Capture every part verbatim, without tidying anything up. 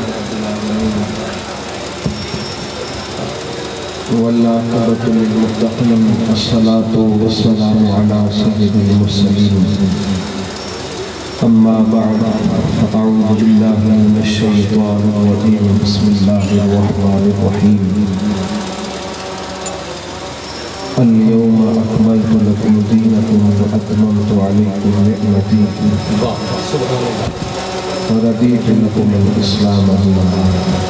والعاقبة للمتقين الصلاة والسلام على سيد المرسلين أما بعد فأعوذ بالله من الشيطان الرجيم بسم الله الرحمن الرحيم اليوم أكملت لكم دينكم وأتممت عليكم نعمتي ورضيت لكم الإسلام دينا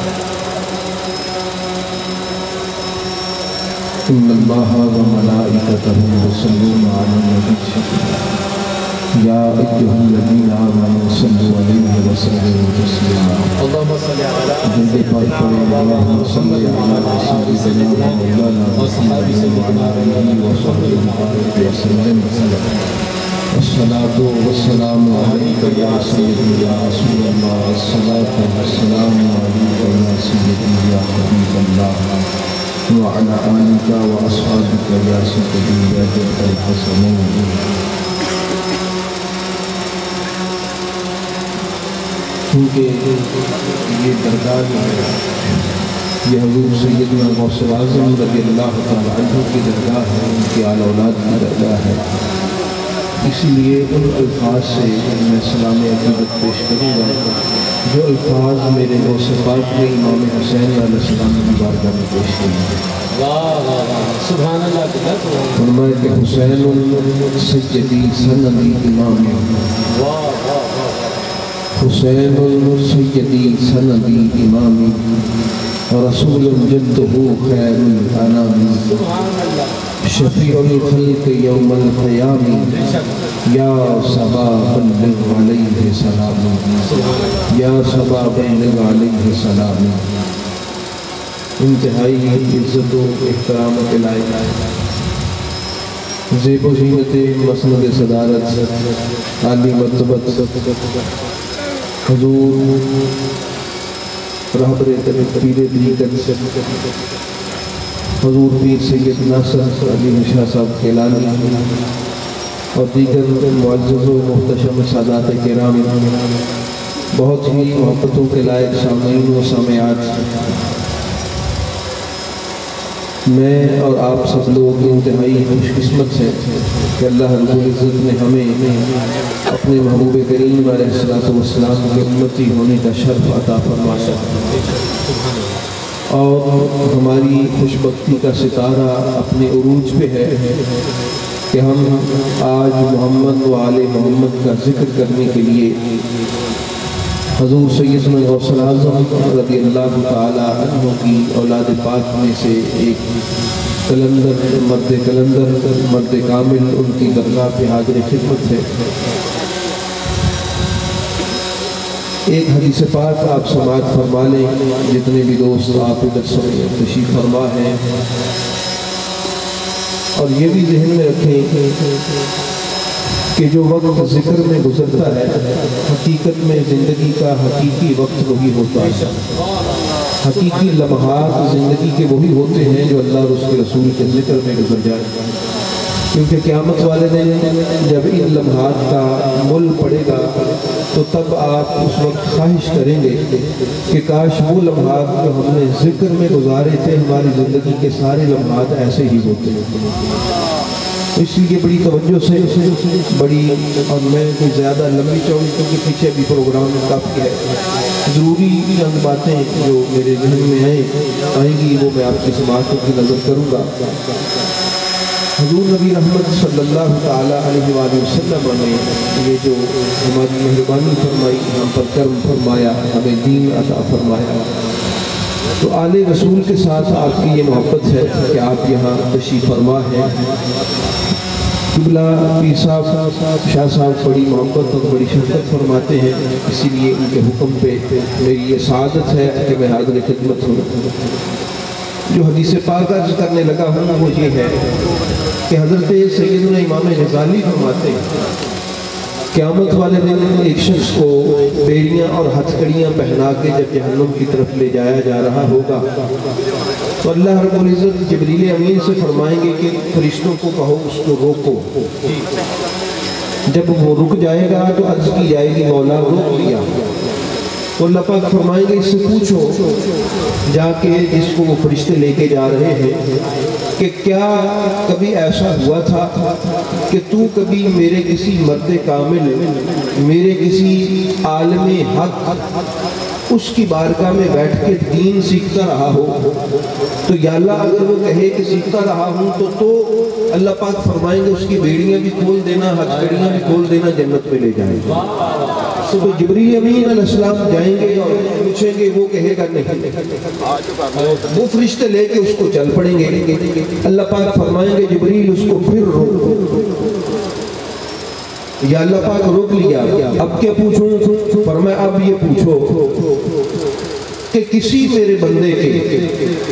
إن الله وملائكته يصلون على النبي يا أيها الذين آمنوا صلوا عليه وسلموا تسليما اللهم صل على اللهم صل على سيدنا مولانا محمد وعلى آله وصحبه وسلم الصلاة والسلام عليك يا سيدي يا رسول الله الصلاة والسلام عليك يا سيدي يا حبيب الله وعلى آلك وأصحابك يا سيدي يا جد الحسنين کیونکہ یہ درگاہ جو ہے یہ حضور سیدنا غوث اعظم رضی اللہ تعالیٰ عنہ کی درگاہ ہے، ان کی آل اولاد کی درگاہ ہے، اسی لیے ان الفاظ سے میں سلام عقیدت پیش کروں گا جو الفاظ میرے غوث پاک نے امام حسین علیہ السلام کی بارگاہ میں پیش کیے ہیں۔ سبحان اللہ، فرمائے کہ حسین سیدی سندی امامی، حسین سیدی سندی امامی رسول جدہ خیر الانام شفیع الخلق یوم القیام یا صبا بلغ علیہ سلام یا صبا بلغ علیہ سلام۔ انتہائی عزت و احترام کے لائق زیب و زینت مسند صدارت عالی مرتبت حضور رہبر پیر طریقت حضور پیر سید ناصر علی شاہ صاحب کیلانی اور دیگر معزز و محتشم سادات کرام، بہت ہی محبتوں کے لائق سامعین و سامعات، میں اور آپ سب لوگ انتہائی خوش قسمت ہیں کہ اللہ رب العزت نے ہمیں اپنے محبوب کریم علیہ السلام کے امتی ہونے کا شرف عطا فرمایا، اور ہماری خوش بختی کا ستارہ اپنے عروج پہ ہے کہ ہم آج محمد و آل محمد کا ذکر کرنے کے لیے حضور سیدنا غوث اعظم رضی اللہ تعالی عنہ کی اولاد پاک میں سے ایک کلندر مرد کلندر مرد کامل ان کی درگاہ پہ حاضر خدمت ہے۔ ایک حدیث پاک آپ سماعت فرما لیں، جتنے بھی دوست آپ ادھر سے تشریف فرما ہیں، اور یہ بھی ذہن میں رکھیں کہ جو وقت ذکر میں گزرتا ہے حقیقت میں زندگی کا حقیقی وقت وہی ہوتا ہے، حقیقی لمحات زندگی کے وہی ہوتے ہیں جو اللہ اور اس کے رسول کے ذکر میں گزر جائے، کیونکہ قیامت والے دن جب ان لمحات کا مل پڑے گا تو تب آپ اس وقت خواہش کریں گے کہ کاش وہ لمحات جو ہم نے ذکر میں گزارے تھے ہماری زندگی کے سارے لمحات ایسے ہی ہوتے ہیں۔ اس لیے بڑی توجہ سے بڑی، اور میں کوئی زیادہ لمبی چوڑی کیونکہ پیچھے بھی پروگرام کافی ہے، ضروری چند باتیں جو میرے ذہن میں آئیں آئیں گی وہ میں آپ کی سماعت کی نظر کروں گا۔ حضور نبی رحمت صلی اللہ تعالیٰ علیہ وآلہ وسلم نے یہ جو ہماری مہربانی فرمائی، ہم پر کرم فرمایا، ہمیں دین عطا فرمایا، تو آل رسول کے ساتھ آپ کی یہ محبت ہے کہ آپ یہاں تشریف فرما ہیں۔ قبلہ پیر صاحب شاہ صاحب بڑی محبت اور بڑی شفقت فرماتے ہیں، اسی لیے ان کے حکم پہ میری یہ سعادت ہے کہ میں حاضر خدمت ہوں۔ جو حدیث پاک عرض کرنے لگا ہوں وہ یہ ہے کہ حضرت سیدنا امام غزالی فرماتے ہیں قیامت والے دن ایک شخص کو بیڑیاں اور ہتھکڑیاں پہنا کے جب جہنم کی طرف لے جایا جا رہا ہوگا تو اللہ رب العزت جبریل امین سے فرمائیں گے کہ فرشتوں کو کہو اس کو روکو۔ جب وہ رک جائے گا تو عرض کی جائے گی مولا روک لیا، تو اللہ پاک فرمائیں گے اس سے پوچھو جا کے جس کو وہ فرشتے لے کے جا رہے ہیں کہ کیا کبھی ایسا ہوا تھا کہ تو کبھی میرے کسی مرد کامل، میرے کسی عالم حق اس کی بارگاہ میں بیٹھ کے دین سیکھتا رہا ہو؟ تو یا اللہ اگر وہ کہے کہ سیکھتا رہا ہوں تو تو اللہ پاک فرمائیں گے اس کی بیڑیاں بھی کھول دینا، ہتھکڑیاں بھی کھول دینا، جنت میں لے جائیں گے۔ تو جبریل امین علیہ السلام جائیں گے اور پوچھیں گے، وہ کہے گا نہیں، وہ فرشتے لے کے اس کو چل پڑیں گے۔ اللہ پاک فرمائیں گے جبریل اس کو پھر روکو، یا اللہ پاک روک لیا، اب کیا پوچھوں؟ فرمایا اب یہ پوچھو کہ کسی میرے بندے کے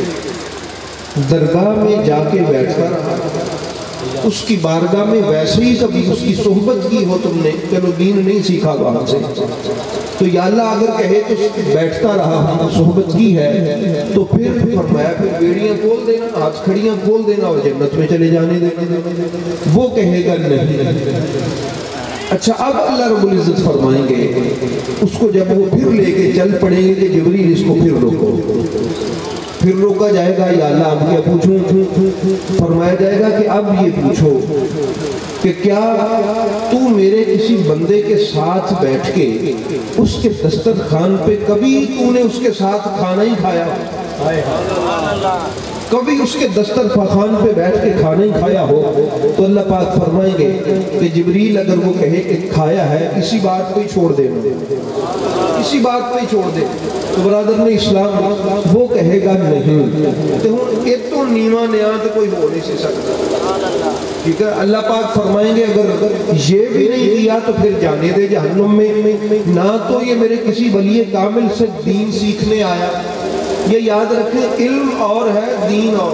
درگاہ میں جا کے بیٹھتا رہا، اس کی بارگاہ میں ویسے ہی کبھی اس کی صحبت کی ہو تم نے، چلو دین نہیں سیکھا وہاں سے، تو یا اللہ اگر کہے تو بیٹھتا رہا ہوں، صحبت کی ہے، تو پھر فرمایا پھر بیڑیاں کھول دینا، ہاتھ کھڑیاں کھول دینا اور جنت میں چلے جانے دینا۔ وہ کہے گا نہیں۔ اچھا اب اللہ رب العزت فرمائیں گے اس کو جب وہ پھر لے کے چل پڑیں گے کہ جبریل اس کو پھر روکو، پھر روکا جائے گا، یا اللہ اب کیا پوچھوں؟ فرمایا جائے گا کہ اب یہ پوچھو کہ کیا تو میرے کسی بندے کے ساتھ بیٹھ کے اس کے دسترخوان پہ کبھی تو نے اس کے ساتھ کھانا ہی کھایا؟ کبھی اس کے دسترخوان پہ بیٹھ کے کھانا ہی کھایا ہو؟ تو اللہ پاک فرمائیں گے کہ جبریل اگر وہ کہے کہ کھایا ہے، اسی بات پہ ہی چھوڑ دینا، اسی بات پہ ہی چھوڑ دے۔ تو برادر نے اسلام وہ کہے گا نہیں، تو ایک تو نیما نیا تو کوئی ہو نہیں سی سکتا، ٹھیک ہے؟ اللہ پاک فرمائیں گے اگر یہ بھی نہیں کیا تو پھر جانے دے جہنم میں، نہ تو یہ میرے کسی ولی کامل سے دین سیکھنے آیا۔ یہ یاد رکھیں علم اور ہے، دین اور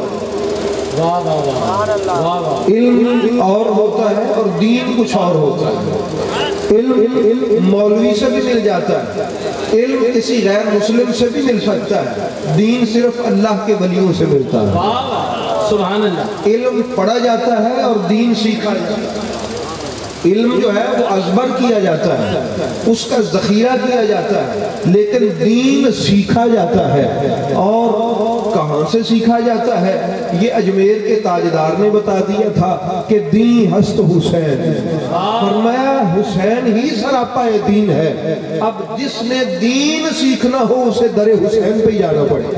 علم اور ہوتا ہے اور دین کچھ اور ہوتا ہے۔ علم مولوی سے بھی مل جاتا ہے، علم کسی غیر مسلم سے بھی مل سکتا ہے، دین صرف اللہ کے ولیوں سے ملتا ہے۔ سبحان اللہ۔ علم پڑھا جاتا ہے اور دین سیکھا جاتا ہے۔ علم جو ہے وہ ازبر کیا جاتا ہے، اس کا ذخیرہ کیا جاتا ہے، لیکن دین سیکھا جاتا ہے۔ اور کہاں سے سیکھا جاتا ہے؟ یہ اجمیر کے تاجدار نے بتا دیا تھا کہ دین ہست حسین، فرمایا حسین ہی سراپا دین ہے۔ اب جس نے دین سیکھنا ہو اسے در حسین پہ جانا پڑے۔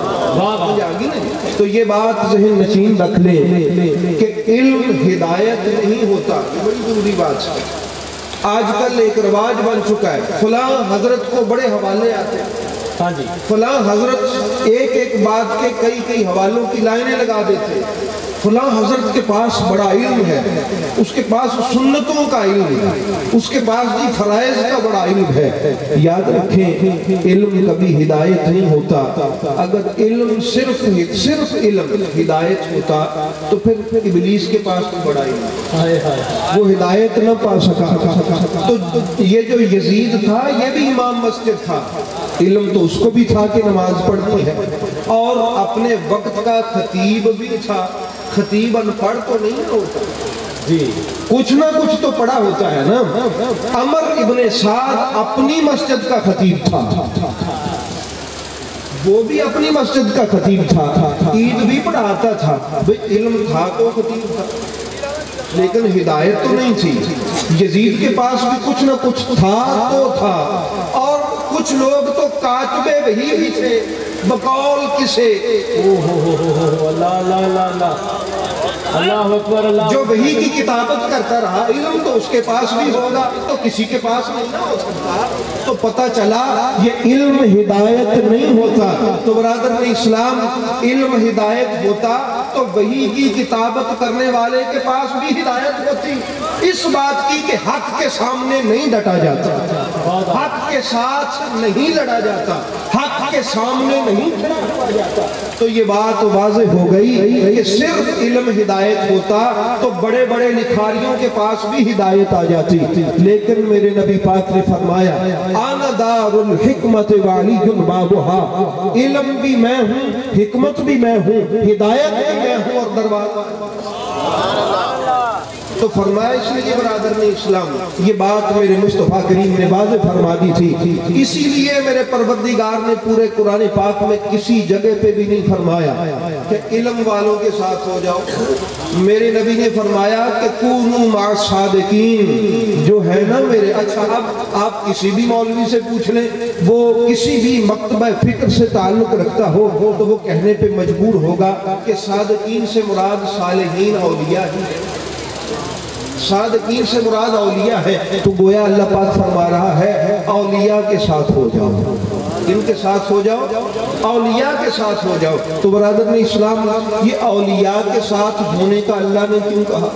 تو یہ بات ذہن نشین رکھ لیں کہ علم ہدایت نہیں ہوتا، یہ بڑی ضروری بات ہے۔ آج کل ایک رواج بن چکا ہے، فلاں حضرت کو بڑے حوالے آتے ہیں، فلاں حضرت ایک ایک بات کے کئی کئی حوالوں کی لائنیں لگا دیتے ہیں، فلاں حضرت کے پاس بڑا علم ہے، اس کے پاس سنتوں کا علم ہے، اس کے پاس جی فرائض کا بڑا علم ہے۔ یاد رکھیں علم کبھی ہدایت نہیں ہوتا۔ اگر علم صرف صرف علم ہدایت ہوتا تو پھر ابلیس کے پاس تو بڑا علم، وہ ہدایت نہ پا سکا۔ تو یہ جو یزید تھا یہ بھی امام مسجد تھا، علم تو اس کو بھی تھا کہ نماز پڑھنی ہے، اور اپنے وقت کا خطیب بھی تھا۔ خطیب ان پڑھ تو نہیں ہوتا جی، کچھ نہ کچھ تو پڑھا ہوتا ہے نا۔ عمر ابن سعد اپنی مسجد کا خطیب تھا، وہ بھی اپنی مسجد کا خطیب تھا، عید بھی پڑھاتا تھا، علم تھا تو خطیب تھا، لیکن ہدایت تو نہیں تھی۔ یزید کے پاس بھی کچھ نہ کچھ تھا تو تھا، اور کچھ لوگ تو کاتبے وحی بھی تھے، بقول کسے اللہ اللہ اللہ اللہ اکبر اللہ، جو وحی کی کتابت کرتا رہا، علم تو اس کے پاس بھی ہوگا تو کسی کے پاس نہیں نہ ہو سکتا۔ تو پتہ چلا یہ علم ہدایت نہیں ہوتا۔ تو برادر اسلام علم ہدایت ہوتا تو وحی کی کتابت کرنے والے کے پاس بھی ہدایت ہوتی، اس بات کی کہ حق کے سامنے نہیں ڈٹا جاتا، حق کے ساتھ نہیں لڑا جاتا، حق کے سامنے نہیں کھڑا جاتا۔ تو یہ بات واضح ہو گئی کہ صرف علم ہدایت ہوتا تو بڑے بڑے لکھاریوں کے پاس بھی ہدایت آ جاتی، لیکن میرے نبی پاک نے فرمایا انا دار الحکمت وعلی بابھا، علم بھی میں ہوں، حکمت بھی میں ہوں، ہدایت بھی میں ہوں، اور دروازہ تو فرمایا اس لیے برادر نے اسلام یہ بات میرے مصطفیٰ کریم نے واضح فرما دی تھی، اسی لیے میرے پروردگار نے پورے قرآن پاک میں کسی جگہ پہ بھی نہیں فرمایا کہ علم والوں کے ساتھ ہو جاؤ۔ میرے نبی نے فرمایا کہ کونوا مع الصادقین، جو ہے نا میرے، اچھا اب آپ کسی بھی مولوی سے پوچھ لیں، وہ کسی بھی مکتبہ فکر سے تعلق رکھتا ہو تو وہ کہنے پہ مجبور ہوگا کہ صادقین سے مراد صالحین اولیاء ہی ہے، صادقین سے مراد اولیاء ہے۔ تو گویا اللہ پاک فرما رہا ہے اولیاء کے ساتھ ہو جاؤ، ان کے ساتھ ہو جاؤ، اولیاء کے ساتھ ہو جاؤ۔ تو برادر نے اسلام یہ اولیاء کے ساتھ ہونے کا اللہ نے کیوں کہا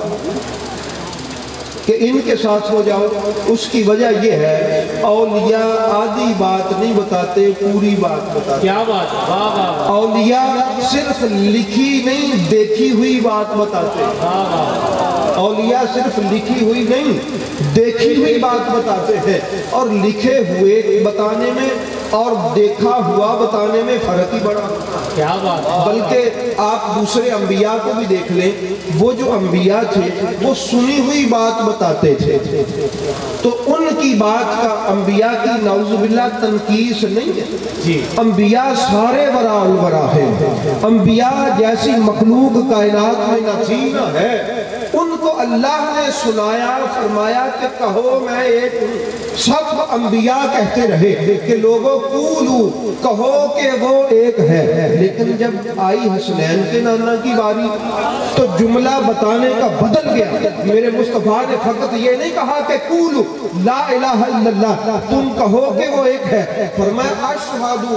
کہ ان کے ساتھ ہو جاؤ؟ اس کی وجہ یہ ہے اولیاء آدھی بات نہیں بتاتے، پوری بات بتاتے۔ کیا بات؟ اولیاء صرف لکھی نہیں دیکھی ہوئی بات بتاتے، اولیاء صرف لکھی ہوئی نہیں دیکھی ہوئی بات بتاتے ہیں، اور لکھے ہوئے بتانے میں اور دیکھا ہوا بتانے میں فرق ہی بڑا کیا بات۔ بلکہ آپ دوسرے انبیاء کو بھی دیکھ لیں، وہ جو انبیاء تھے وہ سنی ہوئی بات بتاتے تھے، تو ان کی بات کا انبیاء کی نعوذ باللہ تنقیص نہیں ہے۔ انبیاء سارے ورا الورا ہیں، انبیاء جیسی مخلوق کائنات میں نہ تھی نہ ہے، ان کو اللہ نے سنایا، فرمایا کہ کہو میں ایک ہوں۔ سب انبیاء کہتے رہے کہ لوگوں قولو، کہو کہ وہ ایک ہے، لیکن جب آئی حسنین کے نانا کی باری تو جملہ بتانے کا بدل گیا۔ میرے مصطفیٰ نے فقط یہ نہیں کہا کہ قولو لا الہ الا اللہ، تم کہو کہ وہ ایک ہے، فرمایا اشہدو،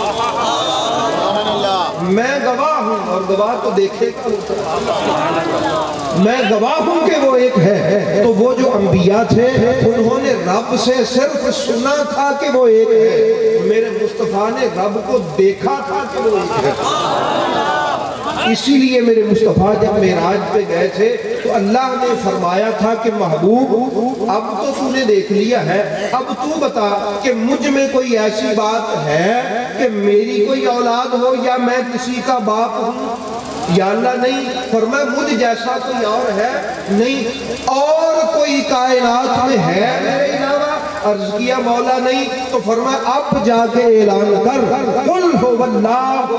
میں گواہ ہوں، اور گواہ تو دیکھے میں گواہ ہوں کہ وہ ایک ہے۔ تو وہ جو انبیاء تھے انہوں نے رب سے صرف سنا تھا کہ وہ ایک ہے، میرے مصطفیٰ نے رب کو دیکھا تھا کہ وہ ایک ہے۔ اسی لیے میرے مصطفیٰ جب معراج پہ گئے تھے تو اللہ نے فرمایا تھا کہ محبوب اب تو تو نے دیکھ لیا ہے، اب تو بتا کہ مجھ میں کوئی ایسی بات ہے کہ میری کوئی اولاد ہو یا میں کسی کا باپ ہوں؟ یا اللہ نہیں، فرمایا مجھ جیسا کوئی اور ہے نہیں، اور کوئی کائنات میں ہے میرے علاوہ؟ عرض کیا مولا نہیں، تو فرمایا اب جا کے اعلان کر قل هو اللہ۔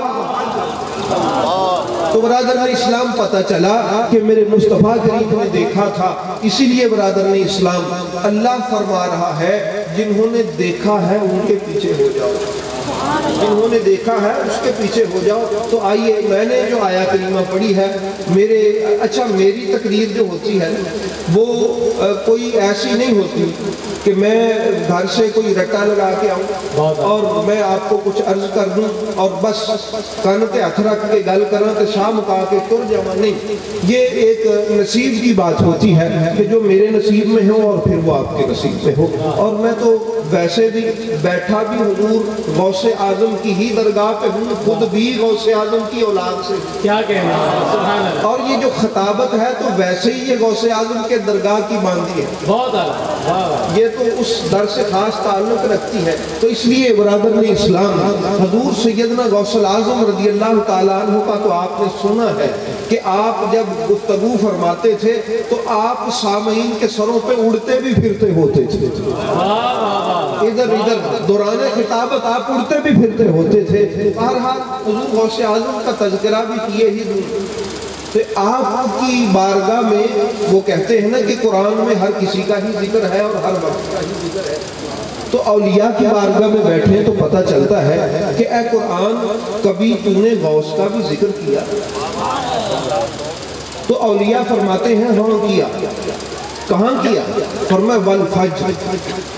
تو برادر نے اسلام پتہ چلا کہ میرے مصطفیٰ کریم نے دیکھا تھا، اسی لیے برادر نے اسلام اللہ فرما رہا ہے جنہوں نے دیکھا ہے ان کے پیچھے ہو جاؤ، جنہوں نے دیکھا ہے اس کے پیچھے ہو جاؤ۔ تو آئیے میں نے جو آیا کریمہ پڑھی ہے، میرے اچھا میری تقریر جو ہوتی ہے وہ کوئی ایسی نہیں ہوتی کہ میں گھر سے کوئی رٹا لگا کے آؤں اور میں آپ کو کچھ عرض کر دوں اور بس کان کے ہتھ رکھ کے گل کروں تو شاہ مکا کے تر جاؤں، نہیں، یہ ایک نصیب کی بات ہوتی ہے کہ جو میرے نصیب میں ہو اور پھر وہ آپ کے نصیب میں ہو۔ اور میں تو ویسے بھی بیٹھا بھی حضور غوث اعظم کی ہی درگاہ پہ ہوں، خود بھی غوث اعظم کی اولاد سے، کیا کہنا سبحان اللہ۔ اور یہ جو خطابت ہے تو ویسے ہی یہ غوث اعظم کے درگاہ کی باندھی ہے، بہت اعلیٰ، یہ تو اس در سے خاص تعلق رکھتی ہے۔ تو اس لیے برادر نے اسلام حضور سیدنا غوث اعظم رضی اللہ تعالیٰ عنہ کا تو آپ نے سنا ہے کہ آپ جب گفتگو فرماتے تھے تو آپ سامعین کے سروں پہ اڑتے بھی پھرتے ہوتے تھے، ادھر ادھر دوران خطابت آپ اڑتے بھی پھرتے ہوتے تھے۔ بہرحال حضور غوث اعظم کا تذکرہ بھی کیے ہی دوں، تو آپ کی بارگاہ میں وہ کہتے ہیں نا کہ قرآن میں ہر کسی کا ہی ذکر ہے اور ہر وقت کا ہی ذکر ہے، تو اولیاء کی بارگاہ میں بیٹھے تو پتہ چلتا ہے کہ اے قرآن کبھی تو نے غوث کا بھی ذکر کیا؟ تو اولیاء فرماتے ہیں ہاں کیا۔ کہاں کیا؟ فرمایا والفجر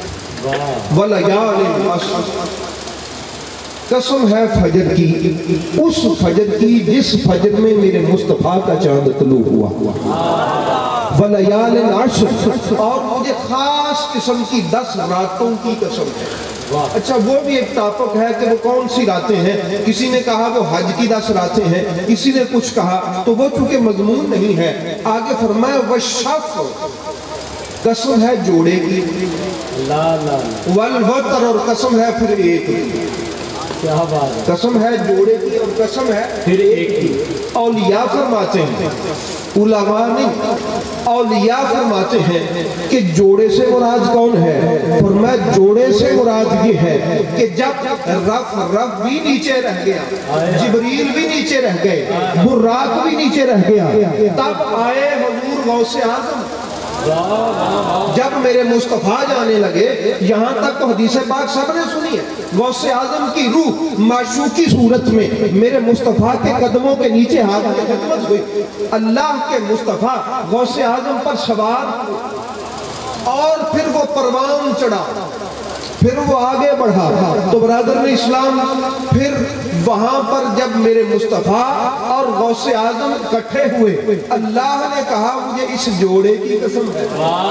ولیال عشر، قسم ہے فجر کی، اس فجر کی جس فجر میں میرے مصطفیٰ کا چاند طلوع ہوا، ولیال عشر، اور مجھے خاص قسم کی دس راتوں کی قسم ہے۔ اچھا وہ بھی ایک ٹاپک ہے کہ وہ کون سی راتیں ہیں، کسی نے کہا وہ حج کی دس راتیں ہیں، کسی نے کچھ کہا، تو وہ چونکہ مضمون نہیں ہے، آگے فرمایا والشفع، قسم ہے جوڑے کی، والوتر، اور قسم ہے پھر ایک، قسم ہے جوڑے کی اور قسم ہے پھر ایک کی. اولیاء فرماتے ہیں، علماء نہیں، اولیاء فرماتے ہیں کہ جوڑے سے مراد کون ہے؟ فرمایا جوڑے سے مراد یہ ہے کہ جب رف رف بھی نیچے رہ گیا، جبریل بھی نیچے رہ گئے، براق بھی نیچے رہ گیا، تب آئے حضور غوث اعظم. جب میرے مصطفیٰ جانے لگے، یہاں تک تو حدیث پاک سب نے سنی ہے، غوث اعظم کی روح معشوقی صورت میں میرے مصطفیٰ کے قدموں کے نیچے ہاتھ میں خدمت ہوئی. اللہ کے مصطفیٰ غوث اعظم پر سوار اور پھر وہ پروان چڑھا، پھر وہ آگے بڑھا. تو برادران اسلام پھر وہاں پر جب میرے مصطفیٰ اور غوث اعظم اکٹھے ہوئے، اللہ نے کہا مجھے اس جوڑے کی قسم ہے،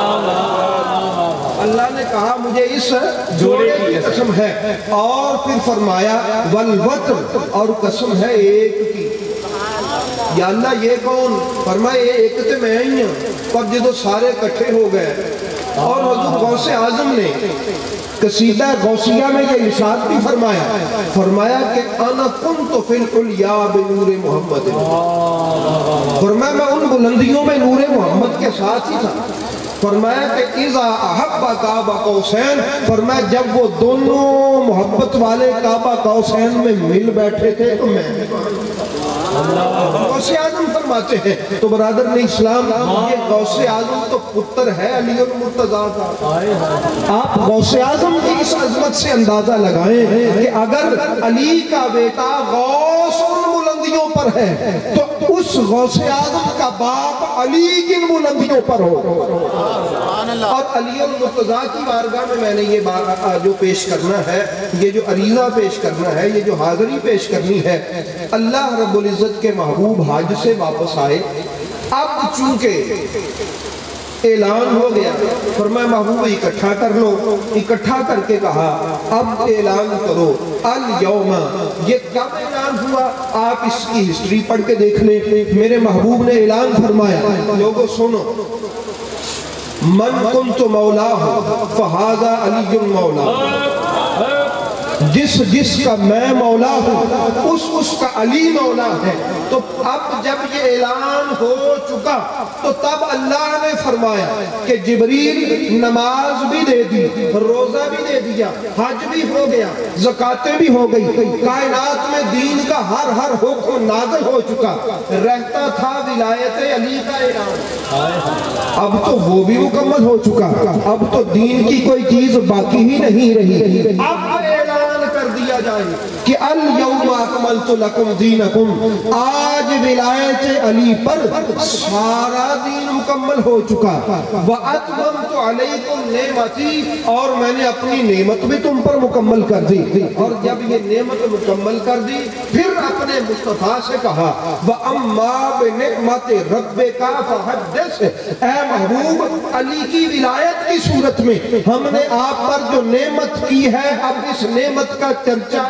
اللہ نے کہا مجھے اس جوڑے کی قسم ہے. اور پھر فرمایا والوتر، اور قسم ہے ایک کی. یا اللہ یہ کون؟ فرمایا یہ ایک تے میں ہی ہوں. پر جدو سارے اکٹھے ہو گئے اور حضور غوث اعظم نے قصیدہ غوثیہ میں یہ ارشاد بھی فرمایا، فرمایا کہ انا کنت فی العلیاء بنور محمد. فرمایا میں ان بلندیوں میں نور محمد کے ساتھ ہی تھا. فرمایا کہ اذا احب کعبہ قوسین، فرمایا جب وہ دونوں محبت والے کعبہ قوسین میں مل بیٹھے تھے تو میں غوث اعظم فرماتے ہیں. تو برادران اسلام یہ غوث اعظم تو پتر ہے علی المرتضیٰ کا. آپ غوث اعظم کی اس عظمت سے اندازہ لگائیں کہ اگر علی کا بیٹا غوث ان بلندیوں پر ہے تو اس غوث اعظم کا باپ علی کن بلندیوں پر ہو. اور علی المرتضیٰ کی بارگاہ میں میں نے یہ جو پیش کرنا ہے، یہ جو عریضہ پیش کرنا ہے، یہ جو حاضری پیش کرنی ہے، اللہ رب العزت کے محبوب حج سے واپس آئے. اب چونکہ اعلان ہو گیا، فرمایا محبوب اکٹھا کر لو. اکٹھا کر کے کہا اب اعلان کرو الیوم. یہ کب اعلان ہوا؟ آپ اس کی ہسٹری پڑھ کے دیکھ لیں. میرے محبوب نے اعلان فرمایا لوگوں سنو، من کنت مولاہ فہذا علی مولا. جس جس کا میں مولا ہوں اس اس کا علی مولا ہے. تو اب جب یہ اعلان ہو چکا تو تب اللہ نے فرمایا کہ جبریل نماز بھی دے دی، روزہ بھی دے دیا، حج بھی ہو گیا، زکاتیں بھی ہو گئی، کائنات میں دین کا ہر ہر حکم نازل ہو چکا. رہتا تھا ولایت علی کا اعلان. اب تو وہ بھی مکمل ہو چکا، اب تو دین کی کوئی چیز باقی ہی نہیں رہی. اب اعلان کر دیا جائے کہ الیوم اکملت لکم دینکم، آج ولایت علی پر سارا دین مکمل ہو چکا. وَأَتْمَمْتُ عَلَيْكُمْ نِعْمَتِي، اور میں نے اپنی نعمت بھی تم پر مکمل کر دی. اور جب یہ نعمت مکمل کر دی پھر اپنے مصطفیٰ سے کہا وَأَمَّا بِنِعْمَتِ رَبِّكَ فَحَدِّثْ. اے محبوب علی کی ولایت کی صورت میں ہم نے آپ پر جو نعمت کی ہے اب اس نعمت کا چرچا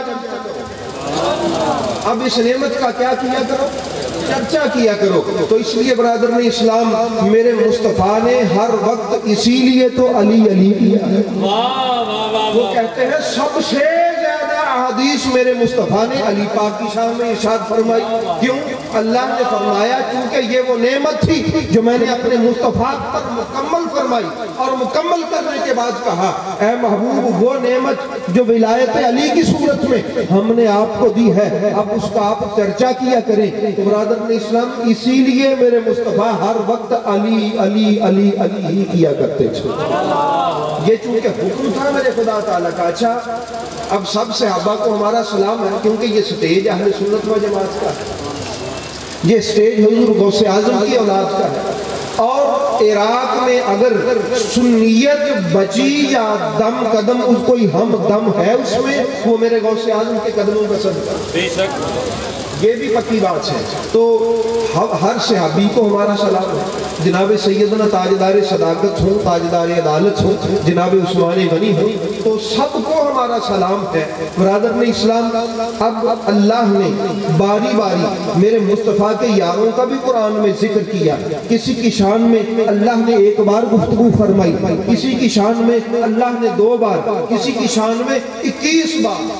اب اس نعمت کا کیا کیا کرو؟ چرچا کیا کرو. تو اس لیے برادران اسلام میرے مصطفیٰ نے ہر وقت اسی لیے تو علی علی کیا ہے. وہ کہتے ہیں سب سے زیادہ احادیث میرے مصطفیٰ نے علی پاک کی شان میں ارشاد فرمائی. کیوں؟ اللہ نے فرمایا کیونکہ یہ وہ نعمت تھی جو میں نے اپنے مصطفیٰ پر مکمل فرمائی. اور مکمل کرنے کے بعد کہا اے محبوب وہ نعمت جو ولایت علی کی صورت میں ہم نے آپ کو دی ہے اب اس کا آپ چرچا کیا کریں. تو برادران اسلام اسی لیے میرے مصطفیٰ ہر وقت علی علی علی علی ہی کیا کرتے تھے. یہ چونکہ حکم تھا میرے خدا تعالیٰ کا. اچھا اب سب صحابہ کو ہمارا سلام ہے کیونکہ یہ سٹیج اہل سنت و جماعت کا ہے، یہ سٹیج حضور غوث اعظم کی اولاد کا ہے. اور عراق میں اگر سنیت بچی یا دم قدم اس کوئی ہم دم ہے اس میں وہ میرے غوث اعظم کے قدموں کا صدقہ. بے شک یہ بھی پکی بات ہے. تو ہر صحابی کو ہمارا سلام ہے. جناب سیدنا تاجدار صداقت ہوں، تاجدار عدالت ہوں، جناب عثمان غنی ہوں، تو سب کو ہمارا سلام ہے. برادران اسلام اب اللہ نے باری باری میرے مصطفیٰ کے یاروں کا بھی قرآن میں ذکر کیا. کسی کی شان میں اللہ نے ایک بار گفتگو فرمائی، کسی کی شان میں اللہ نے دو بار، کسی کی شان میں اکیس بار.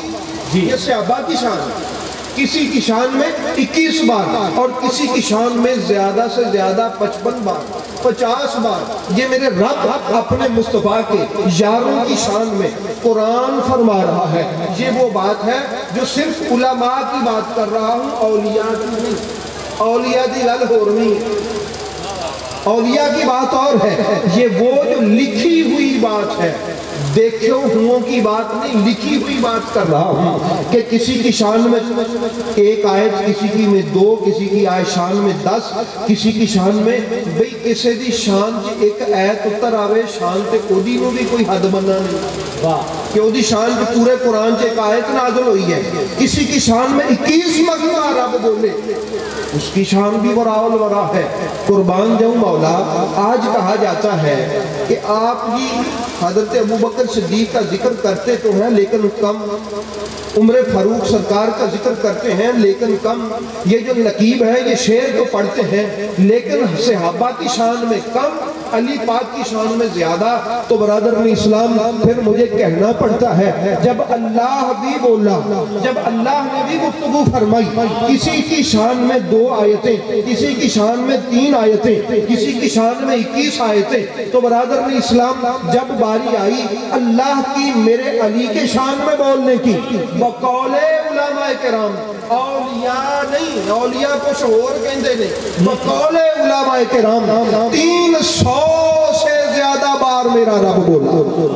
یہ صحابہ کی شان ہے. کسی کی شان میں اکیس بار اور کسی کی شان میں زیادہ سے زیادہ پچپن بار پچاس بار یہ میرے رب اپنے مصطفیٰ کے یاروں کی شان میں قرآن فرما رہا ہے. یہ وہ بات ہے جو صرف علماء کی بات کر رہا ہوں، اولیاء کی نہیں. اولیاء دی گل ہو رہی ہے، اولیاء کی بات اور ہے. یہ وہ جو لکھی ہوئی بات ہے، دیکھے ہوں کی بات نہیں، لکھی ہوئی بات کر رہا ہوں کہ کسی کی شان میں ایک آیت، کسی کی میں دو، کسی کی آیت شان میں دس، کسی کی شان میں بھئی کسی دی شان چ ایک آیت اتر آوے شان تے کودی نو بھی کوئی حد بننا نہیں کہ وہ دی شان پہ پورے قرآن چ ایک آیت نازل ہوئی ہے. کسی کی شان میں اکیس مرتبہ رب بولے، اس کی شان بھی وراء الورا ہے. قربان جاؤں مولا، آج کہا جاتا ہے کہ آپ جی حضرت ابو بکر صدیق کا ذکر کرتے تو ہیں لیکن کم، عمر فاروق سرکار کا ذکر کرتے ہیں لیکن کم، یہ جو نقیب ہے یہ شعر تو پڑھتے ہیں لیکن صحابہ کی شان میں کم، علی پاک کی شان میں زیادہ. تو برادران اسلام پھر مجھے کہنا پڑتا ہے جب اللہ بھی بولا، جب اللہ نے بھی گفتگو فرمائی، کسی کی شان میں دو آیتیں، کسی کی شان میں تین آیتیں، کسی کی شان میں اکیس آیتیں، تو برادران اسلام جب باری آئی اللہ کی میرے علی کے شان میں بولنے کی، بقول علماء کرام، اولیاء نہیں، اولیاء کچھ اور کہندے نہیں، بقول علماء کرام تین سو سے زیادہ بار میرا رب بولا.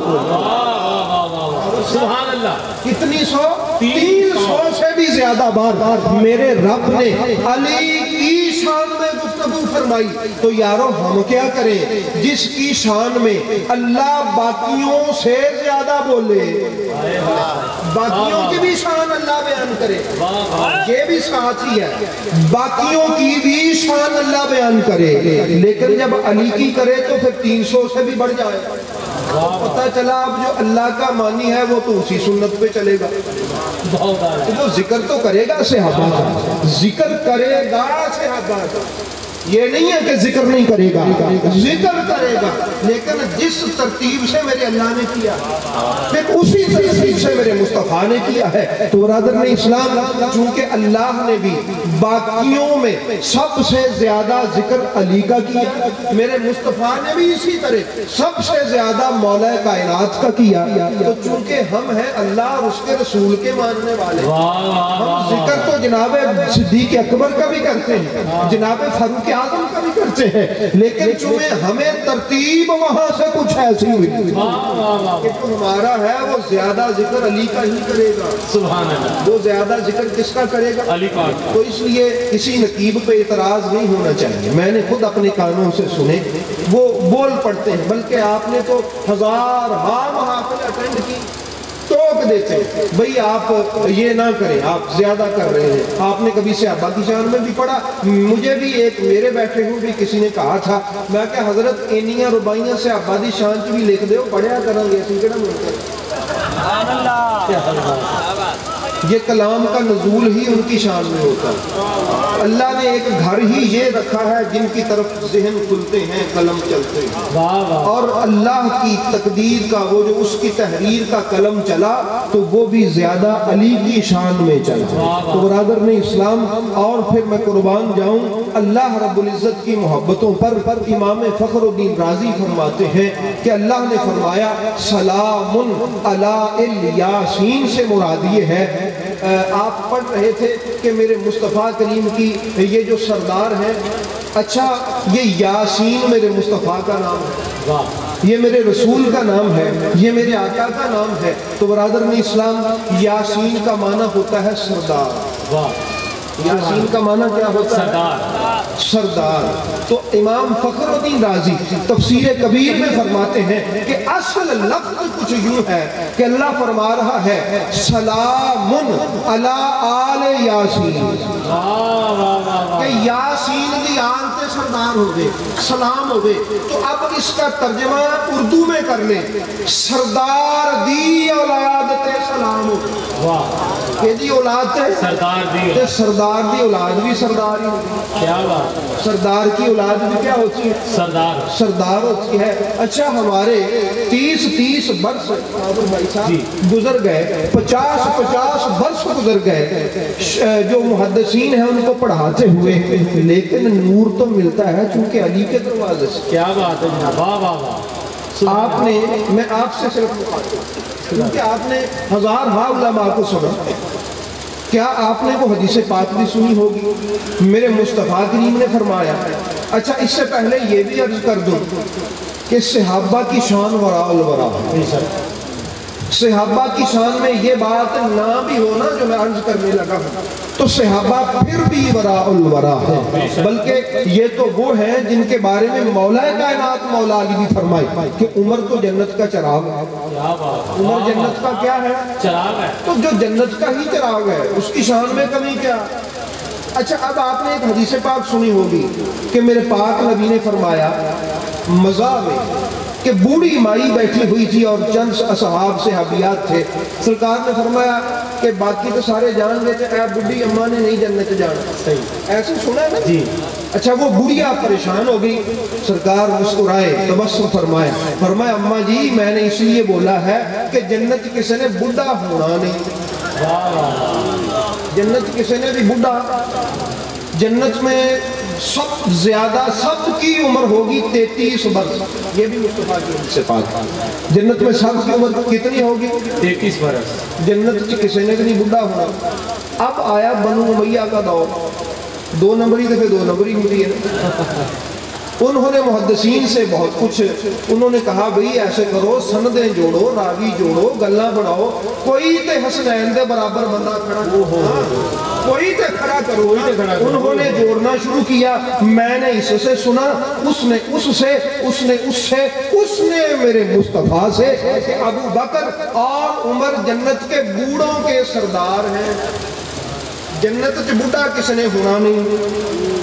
سبحان اللہ. کتنی سو؟ تین سو سے بھی زیادہ بار میرے رب نے علی کی شان میں گفتگو فرمائی. تو یارو ہم کیا کریں جس کی شان میں اللہ باقیوں سے زیادہ بولے، باقیوں کی بھی شان اللہ بیان کرے، یہ بھی ساتھ ہی ہے، باقیوں کی بھی شان اللہ بیان کرے، لیکن جب علی کی کرے تو پھر تین سو سے بھی بڑھ جائے. پتہ چلا اب جو اللہ کا مانی ہے وہ تو اسی سنت پہ چلے گا. وہ ذکر تو کرے گا صحابہ کا، ذکر کرے گا صحابہ کا، یہ نہیں ہے کہ ذکر نہیں کرے گا، ذکر کرے گا لیکن جس ترتیب سے میرے اللہ نے کیا پھر اسی ترتیب سے میرے مصطفیٰ نے کیا ہے. تو برادران اسلام چونکہ اللہ نے بھی باقیوں میں سب سے زیادہ ذکر علی کا کیا، میرے مصطفیٰ نے بھی اسی طرح سب سے زیادہ مولا کائنات کا کیا، تو چونکہ ہم ہیں اللہ اور اس کے رسول کے ماننے والے، ہم ذکر تو جناب صدیق اکبر کا بھی کرتے ہیں، جناب فاروق اعظم کا بھی کرتے ہیں، لیکن چونکہ ہمیں ترتیب وہاں سے کچھ ایسی ہوئی کہ ہمارا ہے وہ زیادہ ذکر علی کا ہی کرے گا. سبحان اللہ. وہ زیادہ ذکر کس کا کرے گا؟ علی پاک. تو اس لیے کسی نقیب پہ اعتراض نہیں ہونا چاہیے. میں نے خود اپنے کانوں سے سنے، وہ بول پڑتے ہیں، بلکہ آپ نے تو ہزار ہاں محافل اٹینڈ کی، ٹوک دیتے بھئی آپ یہ نہ کریں، آپ زیادہ کر رہے ہیں. آپ نے کبھی صحابہ کی شان میں بھی پڑھا، مجھے بھی ایک میرے بیٹھے ہوں بھی کسی نے کہا تھا، میں کہ حضرت انیاں ربائیاں صحابہ دی شان چ بھی لکھ دے پڑھیا کریں گے اسی کہڑا ملتا ہے. یہ کلام کا نزول ہی ان کی شان میں ہوتا ہے. اللہ نے ایک گھر ہی یہ رکھا ہے جن کی طرف ذہن کھلتے ہیں، قلم چلتے ہیں، اور اللہ کی تقدیر کا وہ جو اس کی تحریر کا قلم چلا تو وہ بھی زیادہ علی کی شان میں چلا. تو برادران اسلام اور پھر میں قربان جاؤں اللہ رب العزت کی محبتوں پر. امام فخر الدین رازی فرماتے ہیں کہ اللہ نے فرمایا سلام علی الیاسین سے مراد یہ ہے، آپ پڑھ رہے تھے کہ میرے مصطفیٰ کریم کی یہ جو سردار ہیں، اچھا یہ یاسین میرے مصطفیٰ کا نام ہے، یہ میرے رسول کا نام ہے، یہ میرے آقا کا نام ہے. تو برادران اسلام یاسین کا معنی ہوتا ہے سردار. یاسین کا معنی کیا ہوتا ہے؟ سردار. سردار. تو امام فخر الدین رازی تفسیر کبیر میں فرماتے ہیں کہ اصل لفظ کچھ یوں ہے کہ اللہ فرما رہا ہے سلام علی آل یاسین، کہ یاسین دی آل تے سردار ہو گئے، سلام ہو گئے. تو اب اس کا ترجمہ اردو میں کر لیں، سردار دی اولاد تے سلام ہو گئے. کہ دی اولاد تے سردار دی، تے سردار دی اولاد بھی سردار ہی ہوگی. سردار کی اولاد بھی کیا ہوتی ہے؟ سردار سردار ہوتی ہے۔ اچھا ہمارے تیس تیس برس بھائی صاحب گزر گئے، پچاس پچاس برس گزر گئے جو محدثین ہیں ان کو پڑھاتے ہوئے، لیکن نور تو ملتا ہے چونکہ علی کے دروازے سے۔ کیا بات ہے جناب، واہ واہ واہ۔ آپ نے، میں آپ سے صرف کیونکہ آپ نے ہزار ہا علماء کو سنا، کیا آپ نے وہ حدیث پاک بھی سنی ہوگی؟ میرے مصطفیٰ کریم نے فرمایا، اچھا اس سے پہلے یہ بھی عرض کر دوں کہ صحابہ کی شان وراء الورا ہے۔ صحابہ کی شان میں یہ بات نہ بھی ہونا جو میں عرض کرنے لگا ہوں تو صحابہ پھر بھی وراء الورا ہے، بلکہ یہ تو وہ ہیں جن کے بارے میں مولا کائنات مولا علی بھی فرمائی کہ عمر تو جنت کا چراغ ہے۔ عمر جنت کا کیا ہے؟ چراغ ہے۔ تو جو جنت کا ہی چراغ ہے اس کی شان میں کمی کیا؟ اچھا اب آپ نے ایک حدیث پاک سنی ہوگی کہ میرے پاک نبی نے فرمایا مزاح میں کہ بوڑھی مائی بیٹھی ہوئی تھی اور چند اصحاب صحابیات تھے، سرکار نے فرمایا کہ باقی تو سارے جان لیتے اے بوڑھی اماں نے نہیں جنت جانا۔ ایسے سنا ہے نا جی؟ اچھا وہ بوڑھیا پریشان ہو گئی، سرکار مسکرائے، تبسم فرمائے، فرمایا اماں جی میں نے اس لیے بولا ہے کہ جنت کسی نے بوڑھا ہونا نہیں۔ جنت کسی نے بھی بوڑھا، جنت میں سب زیادہ سب کی عمر ہوگی تینتیس برس، یہ بھی مصطفیٰ کی حدیث سے پاک۔ جنت میں سب کی عمر کتنی ہوگی؟ تینتیس برس۔ جنت کی کسی نے بھی نہیں بوڑھا ہونا۔ اب آیا بنو امیہ کا دور، دو نمبری دفعہ دو نمبری ہوتی ہے۔ انہوں نے محدثین سے بہت کچھ انہوں نے کہا بھئی ایسے کرو، سندیں جوڑو، راوی جوڑو، گلہ بناؤ، کوئی تے حسنین دے برابر بندہ کھڑا کرو، کوئی تے کھڑا کرو۔ انہوں نے جوڑنا شروع کیا، میں نے اس سے سنا، اس نے اس سے، اس نے اس سے، اس نے میرے مصطفیٰ سے کہ ابو بکر اور عمر جنت کے بوڑھوں کے سردار ہیں۔ جنت کے بوڑھا کس نے ہونا نہیں۔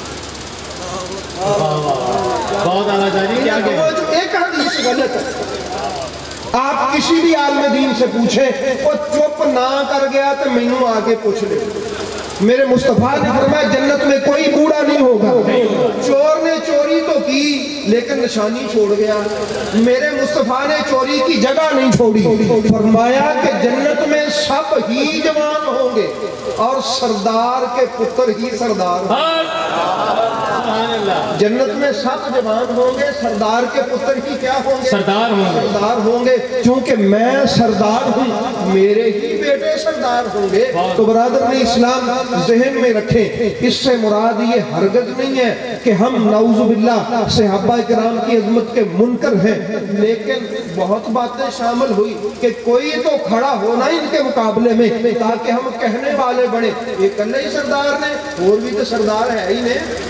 بہت آنا چاہیے کیا کہ ایک حدیث غلط ہے، آپ کسی بھی عالم دین سے پوچھیں وہ چپ نہ کر گیا تو میں نے آگے پوچھ لے۔ میرے مصطفیٰ نے فرمایا جنت میں کوئی بوڑھا نہیں ہوگا۔ چور نے چوری تو کی لیکن نشانی چھوڑ گیا، میرے مصطفیٰ نے چوری کی جگہ نہیں چھوڑی، فرمایا کہ جنت میں سب ہی جوان ہوں گے اور سردار کے پتر ہی سردار ہوں گے۔ جنت میں سب جوان ہوں گے، سردار کے پتر ہی کیا ہوں گے؟ سردار ہوں گے۔ سردار ہوں گے چونکہ میں سردار ہوں، میرے ہی بیٹے سردار ہوں گے۔ تو برادران اسلام ذہن میں رکھیں، اس سے مراد یہ ہرگز نہیں ہے کہ ہم نعوذ باللہ صحابہ کرام کی عظمت کے منکر ہیں، لیکن بہت باتیں شامل ہوئی کہ کوئی تو کھڑا ہونا ان کے مقابلے میں تاکہ ہم کہنے والے بڑے ایک اللہ ہی سردار نے، اور بھی تو سردار ہے ہی نہیں،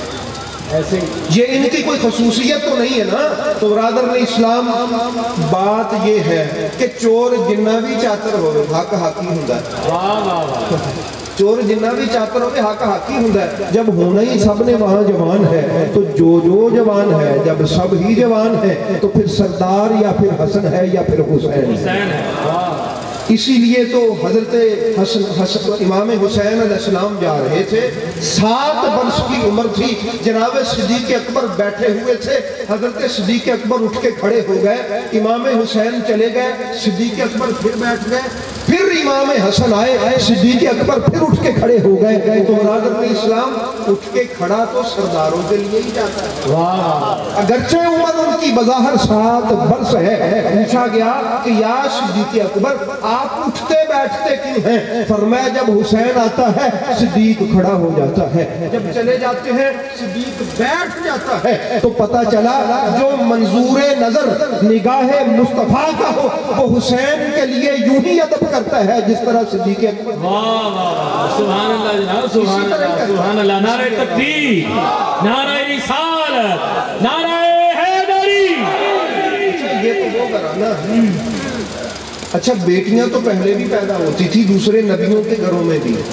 یہ ان کی کوئی خصوصیت تو نہیں ہے نا۔ تو برادران اسلام بات یہ ہے کہ چور جنہ بھی چاتر ہوئے حق حقی ہوں ہے، چور جنہ بھی چاتر ہوئے حق حقی ہوں ہے۔ جب ہونا ہی سب نے وہاں جوان ہے تو جو جو جوان ہے، جب سب ہی جوان ہے تو پھر سردار یا پھر حسن ہے یا پھر حسین ہے۔ اسی لیے تو حضرت حسن حسن امام حسین علیہ السلام جا رہے تھے، سات برس کی عمر تھی، جناب صدیق اکبر بیٹھے ہوئے تھے، حضرت صدیق اکبر اٹھ کے کھڑے ہو گئے، امام حسین چلے گئے، صدیق اکبر پھر بیٹھ گئے، پھر امام حسن آئے، صدیق اکبر پھر اٹھ کے کھڑے ہو گئے۔ تو برادران اسلام اٹھ کے کھڑا تو سرداروں کے لیے ہی جاتا ہے، اگرچہ عمر ان کی بظاہر سات برس ہے۔ پوچھا گیا کہ یا صدیق اکبر آپ اٹھتے بیٹھتے کیوں ہیں؟ فرمایا جب حسین آتا ہے صدیق کھڑا ہو جاتا ہے، جب چلے جاتے ہیں صدیق بیٹھ جاتا ہے۔ تو پتہ چلا جو منظور نظر نگاہ مصطفیٰ کا ہو وہ حسین کے لیے یوں ہی ادب کرتا ہے جس طرح صدیق اکبر۔ سبحان اللہ جناب، سبحان اللہ، سبحان اللہ۔ نعرہ تکبیر، نعرہ رسالت، نعرہ حیدری۔ یہ تو وہ گھرانہ ہے۔ اچھا بیٹیاں تو پہلے بھی پیدا ہوتی تھی دوسرے نبیوں کے گھروں میں بھی،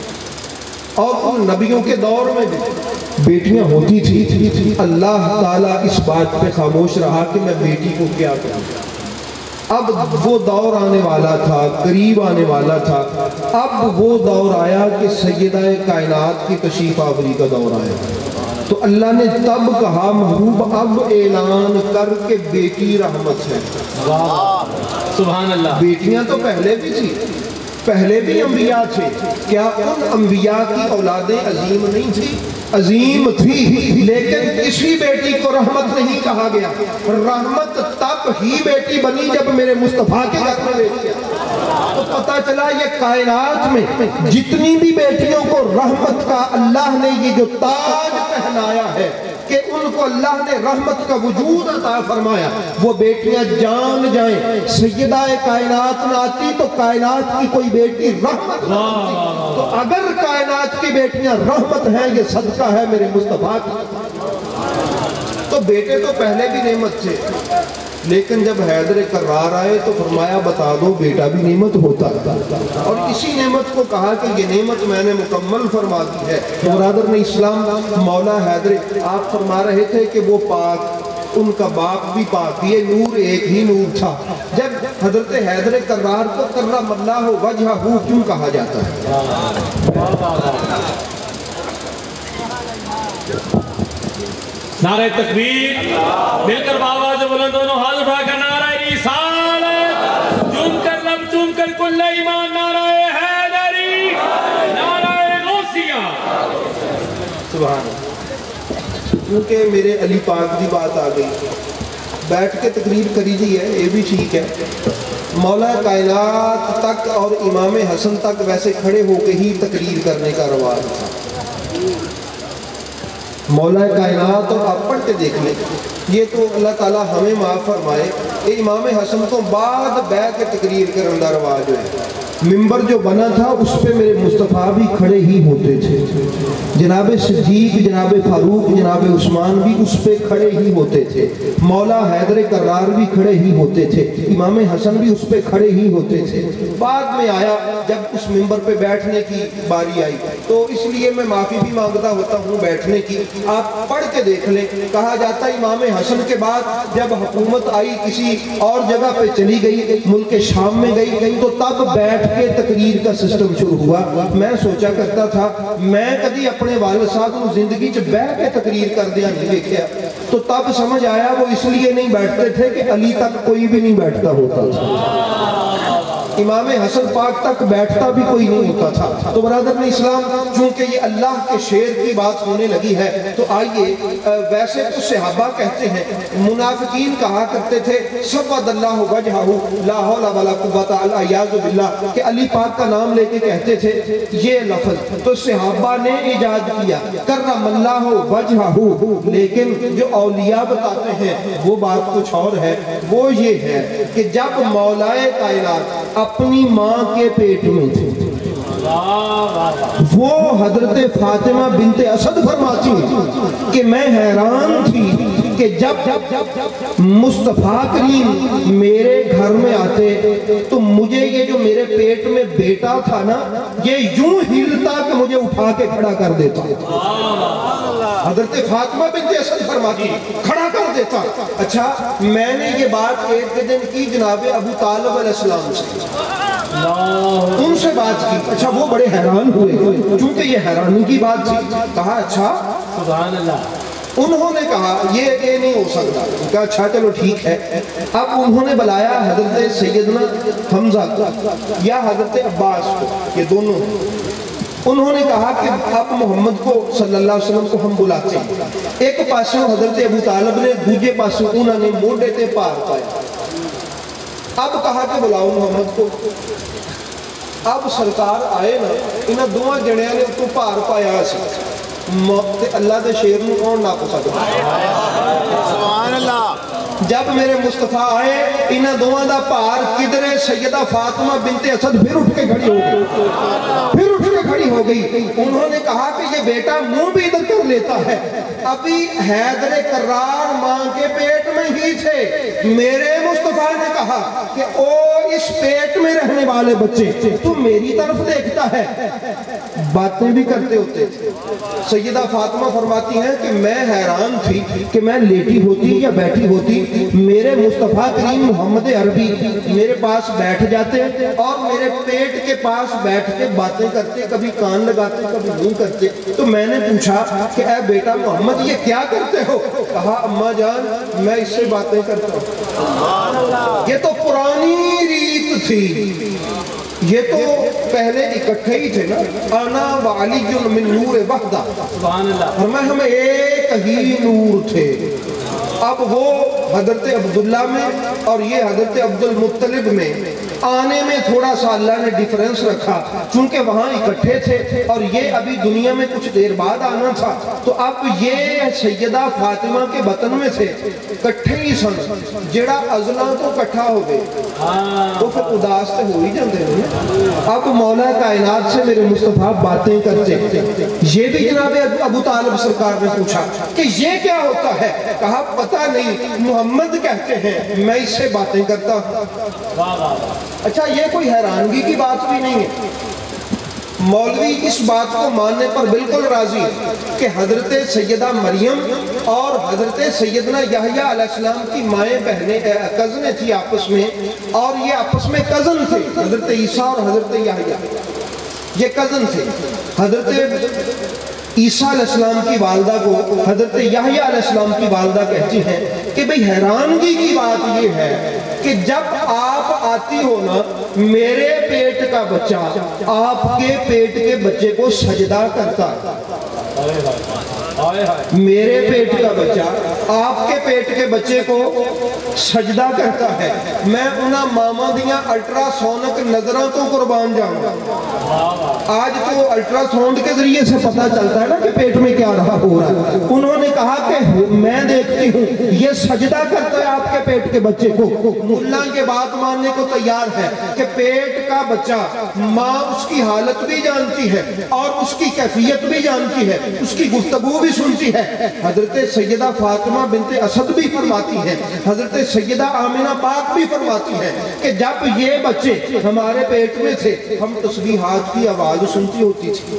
اور ان نبیوں کے دور میں بھی بیٹیاں ہوتی تھی۔ اللہ تعالیٰ اس بات پہ خاموش رہا کہ میں بیٹی کو کیا کروں۔ اب وہ دور آنے والا تھا، قریب آنے والا تھا، اب وہ دور آیا کہ سیدہ کائنات کی تشریف آوری کا دور آیا۔ تو اللہ نے تب کہا محبوب اب اعلان کر کے بیٹی رحمت ہے۔ سبحان اللہ۔ بیٹیاں تو پہلے بھی تھی، پہلے بھی انبیاء تھے، کیا ان انبیاء کی اولادیں عظیم نہیں تھی؟ عظیم تھی، لیکن اسی بیٹی کو رحمت نہیں کہا گیا۔ رحمت تب ہی بیٹی بنی جب میرے مصطفیٰ کے گھر میں بیٹی ہے۔ تو پتہ چلا یہ کائنات میں جتنی بھی بیٹیوں کو رحمت کا اللہ نے یہ جو تاج پہنایا ہے کہ ان کو اللہ نے رحمت کا وجود عطا فرمایا، وہ بیٹیاں جان جائیں سیدہ کائنات نہ آتی تو کائنات کی کوئی بیٹی رحمت نہ آتی۔ تو اگر کائنات کی بیٹیاں رحمت ہیں، یہ صدقہ ہے میرے مصطفیٰ کی۔ تو بیٹے تو پہلے بھی نعمت تھے، لیکن جب حیدر کرار آئے تو فرمایا بتا دو بیٹا بھی نعمت ہوتا ہے، اور اسی نعمت کو کہا کہ یہ نعمت میں نے مکمل فرما دی ہے۔ برادر اسلام مولا حیدر آپ فرما رہے تھے کہ وہ پاک، ان کا باپ بھی پاک، یہ نور ایک ہی نور تھا۔ جب حضرت حیدر کرار کو کرم اللہ وجہہ کیوں کہا جاتا ہے؟ نعرہ تکبیر، مل کر بابا جو بلند دونوں ہاتھ اٹھا کر نعرہ رسالت، چوم کر لب چوم کر کل ایمان، نعرہ حیدری، نعرہ غوثیہ۔ سبحان اللہ۔ کیونکہ میرے علی پاک دی بات آ گئی، بیٹھ کے تقریر کری دی ہے، یہ بھی ٹھیک ہے۔ مولا کائنات تک اور امام حسن تک ویسے کھڑے ہو کے ہی تقریر کرنے کا رواج تھا۔ مولا کائنات، اور آپ پڑھ کے دیکھ لیں، یہ تو اللہ تعالیٰ ہمیں معاف فرمائے، یہ امام حسن تو بعد بیٹھ کے تقریر کرنے کا رواج ہے۔ ممبر جو بنا تھا اس پہ میرے مصطفیٰ بھی کھڑے ہی ہوتے تھے، جناب صدیق، جناب فاروق، جناب عثمان بھی اس پہ کھڑے ہی ہوتے تھے، مولا حیدر کرار بھی کھڑے ہی ہوتے تھے، امام حسن بھی اس پہ کھڑے ہی ہوتے تھے۔ بعد میں آیا جب اس ممبر پہ بیٹھنے کی باری آئی تو اس لیے میں معافی بھی مانگتا ہوتا ہوں بیٹھنے کی۔ آپ پڑھ کے دیکھ لیں، کہا جاتا ہے امام حسن کے بعد جب حکومت آئی کسی اور جگہ پہ چلی گئی، ملک شام میں گئی گئی تو تب بیٹھ کے تقریر کا سسٹم شروع ہوا۔ میں سوچا کرتا تھا میں کبھی اپنے والد صاحب کو زندگی چ بیٹھ کے تقریر کر دیا نہیں دیکھا، تو تب سمجھ آیا وہ اس لیے نہیں بیٹھتے تھے کہ علی تک کوئی بھی نہیں بیٹھتا ہوتا تھا، امام حسن پاک تک بیٹھتا بھی کوئی نہیں ہوتا تھا۔ تو برادر اسلام، چونکہ یہ اللہ کے شعر کی بات ہونے لگی ہے تو آئیے، ویسے تو صحابہ کہتے ہیں، منافقین کہا کرتے تھے سبد اللہ وجہہ لا حول ولا قوت الا باللہ، کہ علی پاک کا نام لے کے کہتے تھے یہ لفظ، تو صحابہ نے ایجاد کیا کرم اللہ وجہہ، لیکن جو اولیاء بتاتے ہیں وہ بات کچھ اور ہے۔ وہ یہ ہے کہ جب مولائے کائنات اپنی ماں کے پیٹ میں تھے، وہ حضرت فاطمہ بنت اسد فرماتی ہیں کہ میں حیران تھی کہ جب مصطفیٰ کریم میرے گھر میں آتے تو مجھے یہ جو میرے پیٹ میں بیٹا تھا نا، یہ یوں ہلتا کہ مجھے اٹھا کے کھڑا کر دیتا۔ حضرت فاطمہ بنت اسد فرماتی کھڑا کر دیتا۔ اچھا، میں نے یہ بات ایک دن کی جناب ابو طالب علیہ السلام سے، ان سے بات کی۔ اچھا، وہ بڑے حیران ہوئے چونکہ یہ حیرانی کی بات تھی۔ کہا اچھا، سبحان اللہ۔ انہوں نے کہا یہ یہ نہیں ہو سکتا۔ کہا اچھا چلو ٹھیک ہے۔ اب انہوں نے بلایا حضرت سیدنا حمزہ یا حضرت عباس کو، یہ دونوں، انہوں نے کہا کہ آپ محمد کو صلی اللہ علیہ وسلم کو ہم بلاتے ہیں۔ ایک پاسوں حضرت ابو طالب نے، دوجے پاسوں انہوں نے موڈے تے پار پایا۔ اب کہا کہ بلاؤ محمد کو۔ اب سرکار آئے نا، انہاں دوہاں جڑیاں نے تو پار پایا سی، اللہ دے شیر نو کون نہ پسند۔ سبحان اللہ۔ جب میرے مصطفیٰ آئے، انہاں دوہاں دا پار کدرے سیدہ فاطمہ بنت اسد پھر اٹھ کے کھڑی ہو گئی، پھر اٹھ کے کھڑی ہو گئی۔ انہوں نے کہا کہ یہ بیٹا منہ بھی ادھر کر لیتا ہے، ابھی حیدر کرار ماں کے پیٹ میں ہی تھے۔ میرے مصطفیٰ نے کہا کہ او اس پیٹ میں رہنے والے بچے تو میری طرف دیکھتا ہے، باتیں بھی کرتے ہوتے تھے۔ سیدہ فاطمہ فرماتی ہیں کہ میں حیران تھی کہ میں لیٹی ہوتی یا بیٹھی ہوتی، میرے مصطفیٰ کریم محمد عربی میرے پاس بیٹھ جاتے اور میرے پیٹ کے پاس بیٹھ کے باتیں کرتے، کبھی کان کان لگاتے کبھی یوں کرتے. تو میں نے پوچھا کہ اے بیٹا محمد یہ کیا کرتے ہو؟ کہا اماں جان میں اس سے باتیں کرتا ہوں. یہ تو پرانی ریت تھی. یہ تو پہلے اکٹھے ہی تھے نا. انا وعلی من نور وحدہ. فرمایا ہم ایک ہی نور تھے. اب وہ حضرت عبداللہ میں اور یہ حضرت عبد المطلب میں آنے میں تھوڑا سا اللہ نے ڈیفرنس رکھا چونکہ وہاں اکٹھے تھے اور یہ ابھی دنیا میں کچھ دیر بعد آنا تھا. تو اب یہ سیدہ فاطمہ کے بطن میں تھے کٹھے ہی سن. جڑا ازلا تو کٹھا ہو گئے تو پھر اداس تو ہو ہی جاندے ہیں. اب مولا کائنات سے میرے مصطفیٰ باتیں کرتے. یہ بھی جناب ابو طالب سرکار نے پوچھا کہ یہ کیا ہوتا ہے؟ کہا پتہ نہیں محمد کہتے ہیں میں اس سے باتیں کرتا ہوں. اچھا یہ کوئی حیرانگی کی بات بھی نہیں ہے. مولوی اس بات کو ماننے پر بالکل راضی ہے کہ حضرت سیدہ مریم اور حضرت سیدنا یحییٰ علیہ السلام کی مائیں بہنیں کزنیں تھی آپس میں اور یہ آپس میں کزن تھے. حضرت عیسیٰ اور حضرت یحییٰ یہ کزن تھے. حضرت عیسیٰ علیہ السلام کی والدہ کو حضرت یحییٰ علیہ السلام کی والدہ کہتی ہیں کہ بھئی حیرانگی کی بات یہ ہے کہ جب آپ آتی ہو نا میرے پیٹ کا بچہ آپ کے پیٹ کے بچے کو سجدہ کرتا ہے. میرے پیٹ کا بچہ آپ کے پیٹ کے بچے کو سجدہ کرتا ہے. میں انہاں ماما دیاں الٹرا سونک نظروں تو قربان جاؤں گا. آج تو الٹرا ساؤنڈ کے ذریعے سے پتہ چلتا ہے نا کہ پیٹ میں کیا رہا ہو رہا ہے. انہوں نے کہا کہ میں دیکھتی ہوں یہ سجدہ کرتا ہے آپ کے پیٹ کے بچے کو. ملا کے بات ماننے کو تیار ہے کہ پیٹ کا بچہ ماں اس کی حالت بھی جانتی ہے اور اس کی کیفیت بھی جانتی ہے اس کی گفتگو بھی سنتی ہے. حضرت سیدہ فاطمہ بنت اسد بھی فرماتی ہے حضرت سیدہ آمنہ پاک بھی فرماتی ہے کہ جب یہ بچے ہمارے پیٹ میں تھے ہم تسبیحات کی آواز سنتی ہوتی تھی.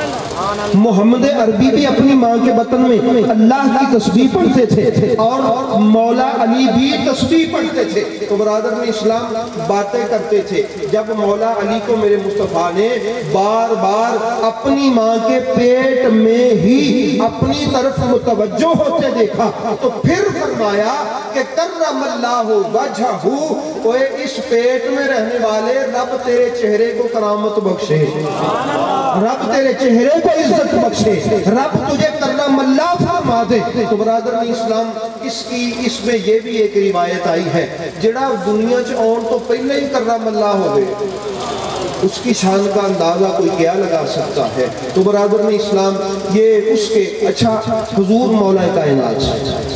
محمد عربی بھی اپنی ماں کے بطن میں اللہ کی تسبیح پڑھتے تھے اور مولا علی بھی تسبیح پڑھتے تھے. تو برادر اسلام باتیں کرتے تھے. جب مولا علی کو میرے مصطفیٰ نے بار بار اپنی ماں کے پیٹ میں ہی اپنی طرف متوجہ ہوتے دیکھا تو پھر فرمایا کہ کرم اللہ وجہہ اوے اس پیٹ میں رہنے والے رب تیرے چہرے کو کرامت بخشے رب تیرے چہرے کو عزت بخشے رب تجھے کرم اللہ فرما دے. تو برادران اسلام اس کی اس میں یہ بھی ایک روایت آئی ہے جڑا دنیا چ آن تو پہلے ہی کرم اللہ ہو گئے اس کی شان کا اندازہ کوئی کیا لگا سکتا ہے. تو برادران اسلام یہ اس کے اچھا حضور مولا کائنات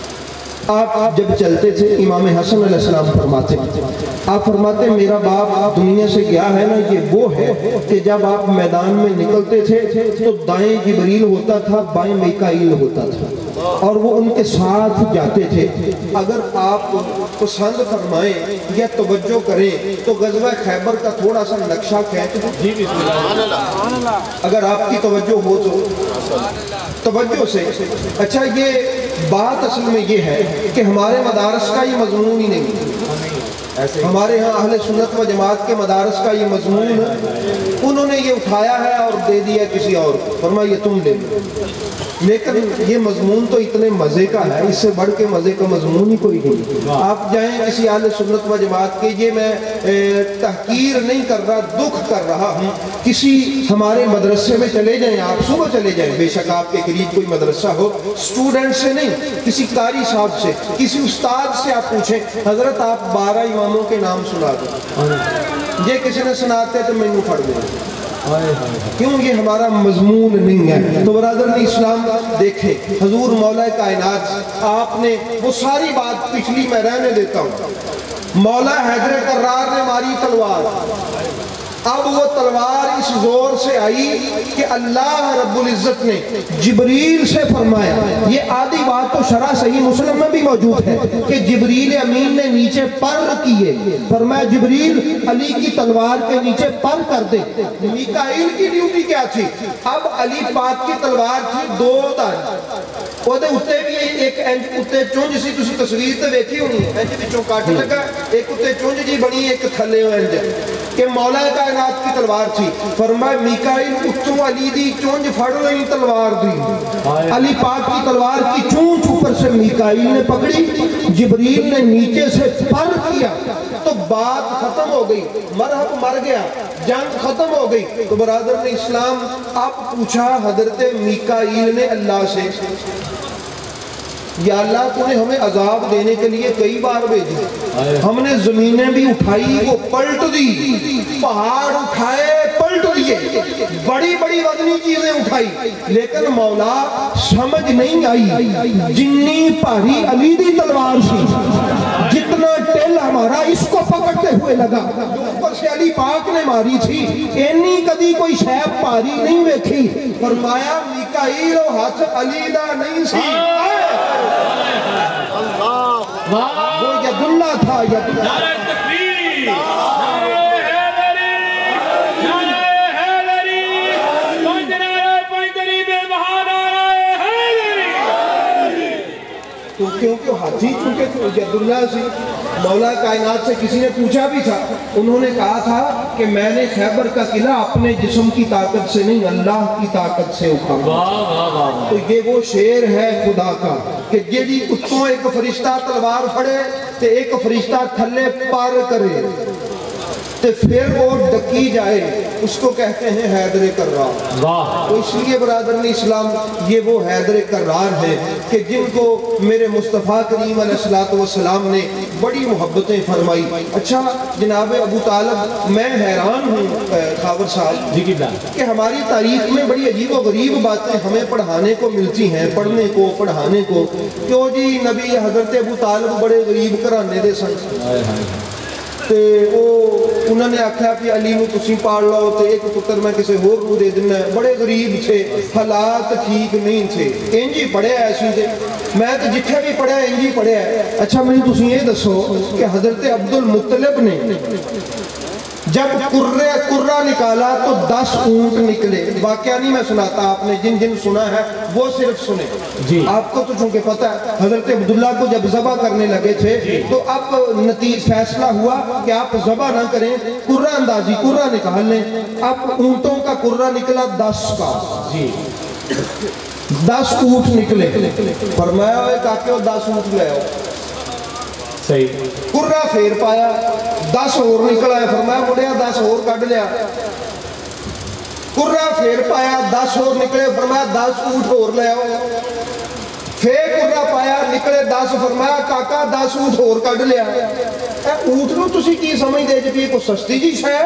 آپ جب چلتے تھے امام حسن علیہ السلام فرماتے آپ فرماتے میرا باپ دنیا سے گیا ہے نا یہ وہ ہے کہ جب آپ میدان میں نکلتے تھے تو دائیں جبریل ہوتا تھا بائیں میکائیل ہوتا تھا اور وہ ان کے ساتھ جاتے تھے. اگر آپ پسند فرمائیں یا توجہ کریں تو غزوہ خیبر کا تھوڑا سا نقشہ کھینچ دیں اگر آپ کی توجہ ہو تو توجہ سے. اچھا یہ بات اصل میں یہ ہے کہ ہمارے مدارس کا یہ مضمون ہی نہیں. ہمارے ہاں اہل سنت و جماعت کے مدارس کا یہ مضمون انہوں نے یہ اٹھایا ہے اور دے دیا کسی اور کو فرمایا یہ تم لے لو. لیکن یہ مضمون تو اتنے مزے کا ہے اس سے بڑھ کے مزے کا مضمون ہی کوئی نہیں. آپ جائیں کسی اہل سنت و جماعت کے یہ میں تحقیر نہیں کر رہا دکھ کر رہا ہوں کسی ہمارے مدرسے میں چلے جائیں آپ صبح چلے جائیں بے شک آپ کے قریب کوئی مدرسہ ہو اسٹوڈنٹ سے نہیں کسی قاری صاحب سے کسی استاد سے آپ پوچھیں حضرت آپ بارہ اماموں کے نام سنا دیں یہ کسی نے سناتے تو میں نوں پڑھ دیں کیوں یہ ہمارا مضمون نہیں ہے. تو برادران اسلام دیکھیں حضور مولا کائنات آپ نے وہ ساری بات پچھلی میں رہنے دیتا ہوں. مولا حیدر کرار نے ماری تلوار اب وہ تلوار اس زور سے آئی کہ اللہ رب العزت نے جبریل سے فرمایا یہ آدھی بات تو شرح صحیح مسلم میں بھی موجود ہے کہ جبریل امین نے نیچے پر کیے فرمایا جبریل علی کی تلوار کے نیچے پر کر دے. میکائیل کی ڈیوٹی کیا تھی اب علی پاک کی تلوار تھی دو داری وہ دے اتے بھی ایک انج اتے چونج سی تسی تصویر تے ویکھی ہونی ہے انج وچوں کٹ لگا ایک اتے چونج جی بنی ایک تھلے انج کہ مولا کائنات کی تلوار تھی. فرمایا میکائیل اتوں علی دی چونج پھڑ لئی تلوار دی. علی پاک کی تلوار کی چونچ اوپر سے میکائیل نے پکڑی, جبریل نے نیچے سے پر کیا تو بات ختم ہو گئی. مرحب مر گیا, جنگ ختم ہو گئی. تو برادر نے اسلام اب پوچھا حضرت میکائیل نے اللہ سے, یا اللہ تو نے ہمیں عذاب دینے کے لیے کئی بار بھیجی, ہم نے زمینیں بھی اٹھائی وہ پلٹ دی, پہاڑ اٹھائے پلٹ دیے, بڑی بڑی وزنی چیزیں اٹھائی, لیکن مولا سمجھ نہیں آئی جنی پاری علی دی تلوار سی, جتنا ٹیل ہمارا اس کو پکڑتے ہوئے لگا جو اوپر سے علی پاک نے ماری تھی, اینی کدی کوئی شیب پاری نہیں ویکھی. فرمایا میکائیل و ہاتھ علی دا نہیں سی, وہ ید اللہ تھا. ید اللہ نعرہ تکبیر, نعرہ حیدری, نعرہ حیدری, پنج نعرہ پنج دریب بہا نعرہ حیدری. تو کیونکہ ہاتھی چونکہ ید اللہ سی, مولا کائنات سے کسی نے پوچھا بھی تھا, انہوں نے کہا تھا کہ میں نے خیبر کا قلعہ اپنے جسم کی طاقت سے نہیں اللہ کی طاقت سے اٹھایا. تو یہ وہ شعر ہے خدا کا کہ جیڑی اتوں ایک فرشتہ تلوار پھڑے تے ایک فرشتہ تھلے پار کرے تے پھر وہ ڈکی جائے, اس کو کہتے ہیں حیدر کرار. تو اس لیے برادران اسلام یہ وہ حیدر کرار ہے کہ جن کو میرے مصطفیٰ کریم علیہ السلام نے بڑی محبتیں فرمائی. اچھا جناب ابو طالب, میں حیران ہوں خاور صاحب کہ ہماری تاریخ میں بڑی عجیب و غریب باتیں ہمیں پڑھانے کو ملتی ہیں, پڑھنے کو پڑھانے کو. کیوں جی نبی حضرت ابو طالب بڑے غریب گھرانے دے سن, تے وہ انہوں نے آکھا کہ علی نو تسی پاڑ لو تے ایک پتر میں کسے ہور کو دے دینا ہے. بڑے غریب تھے, حالات ٹھیک نہیں تھے, انجی پڑھے ایسی تھے, میں تو جتھے بھی پڑھے انجی پڑھے ہے. اچھا میں تسی یہ دسو کہ حضرت عبد المطلب نے جب قرہ نکالا تو دس اونٹ نکلے. واقعہ نہیں میں سناتا, آپ نے جن جن سنا ہے وہ صرف سنے. آپ کو تو چونکہ پتہ ہے حضرت عبداللہ کو جب ذبح کرنے لگے تھے تو اب نتیج فیصلہ ہوا کہ آپ ذبح نہ کریں, قرہ اندازی قرہ نکال لیں. اب اونٹوں کا قرہ نکلا دس کا, دس اونٹ نکلے. فرمایا ہوئے کاکے وہ دس اونٹ لے آؤ. قرہ پھیر پایا, دس اور نکل آئے. فرمایا مڑیا دس اور کٹ لیا. قرہ پھیر پایا, دس اور نکلے. فرمایا دس اونٹ اور لے آؤ. پھر قرہ پایا, نکلے دس. فرمایا کاکا دس اونٹ اور کٹ لیا. اونٹ نو تسی کی سمجھ دے جب یہ کوئی سستی جی ہے؟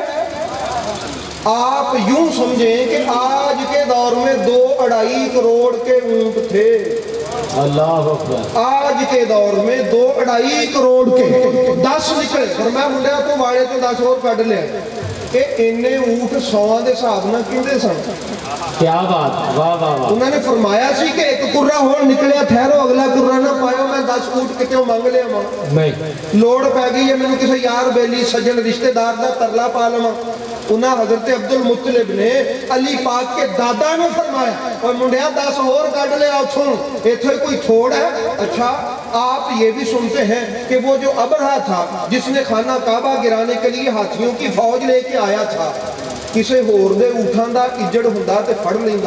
آپ یوں سمجھیں کہ آج کے دور میں دو اڑائی کروڑ کے اونٹ تھے. اللہ اکبر. آج کے دور میں دو اڑائی کروڑ کے دس نکلے. فرمایا منڈیا تو واڑے تو دس اور کٹ لیا. کہ انہیں اونٹ سواں دے صاحب نہ کیندے سن. کیا بات, واہ واہ واہ. انہوں نے فرمایا سی کہ ایک قرہ ہون نکلیا, ٹھہرو اگلا قرہ نہ پایا, میں دس اونٹ کتنے مانگ لیا ماں. لوڑ پہ گئی ہے میں کسی یار بیلی سجن رشتہ دار دا ترلا پا لما. انہاں حضرت عبد المطلب نے علی پاک کے دادا نے فرمایا اور منڈیا دس اور کٹ لے اتھوں, ایتھے کوئی تھوڑ ہے. اچھا آپ یہ بھی سنتے ہیں کہ وہ جو ابرہا تھا جس نے خانہ کعبہ گرانے کے لیے ہاتھیوں کی فوج لے کے آیا تھا, کسے ہور دے اٹھان دا اجڑ ہوندا تے پھڑ لیندا.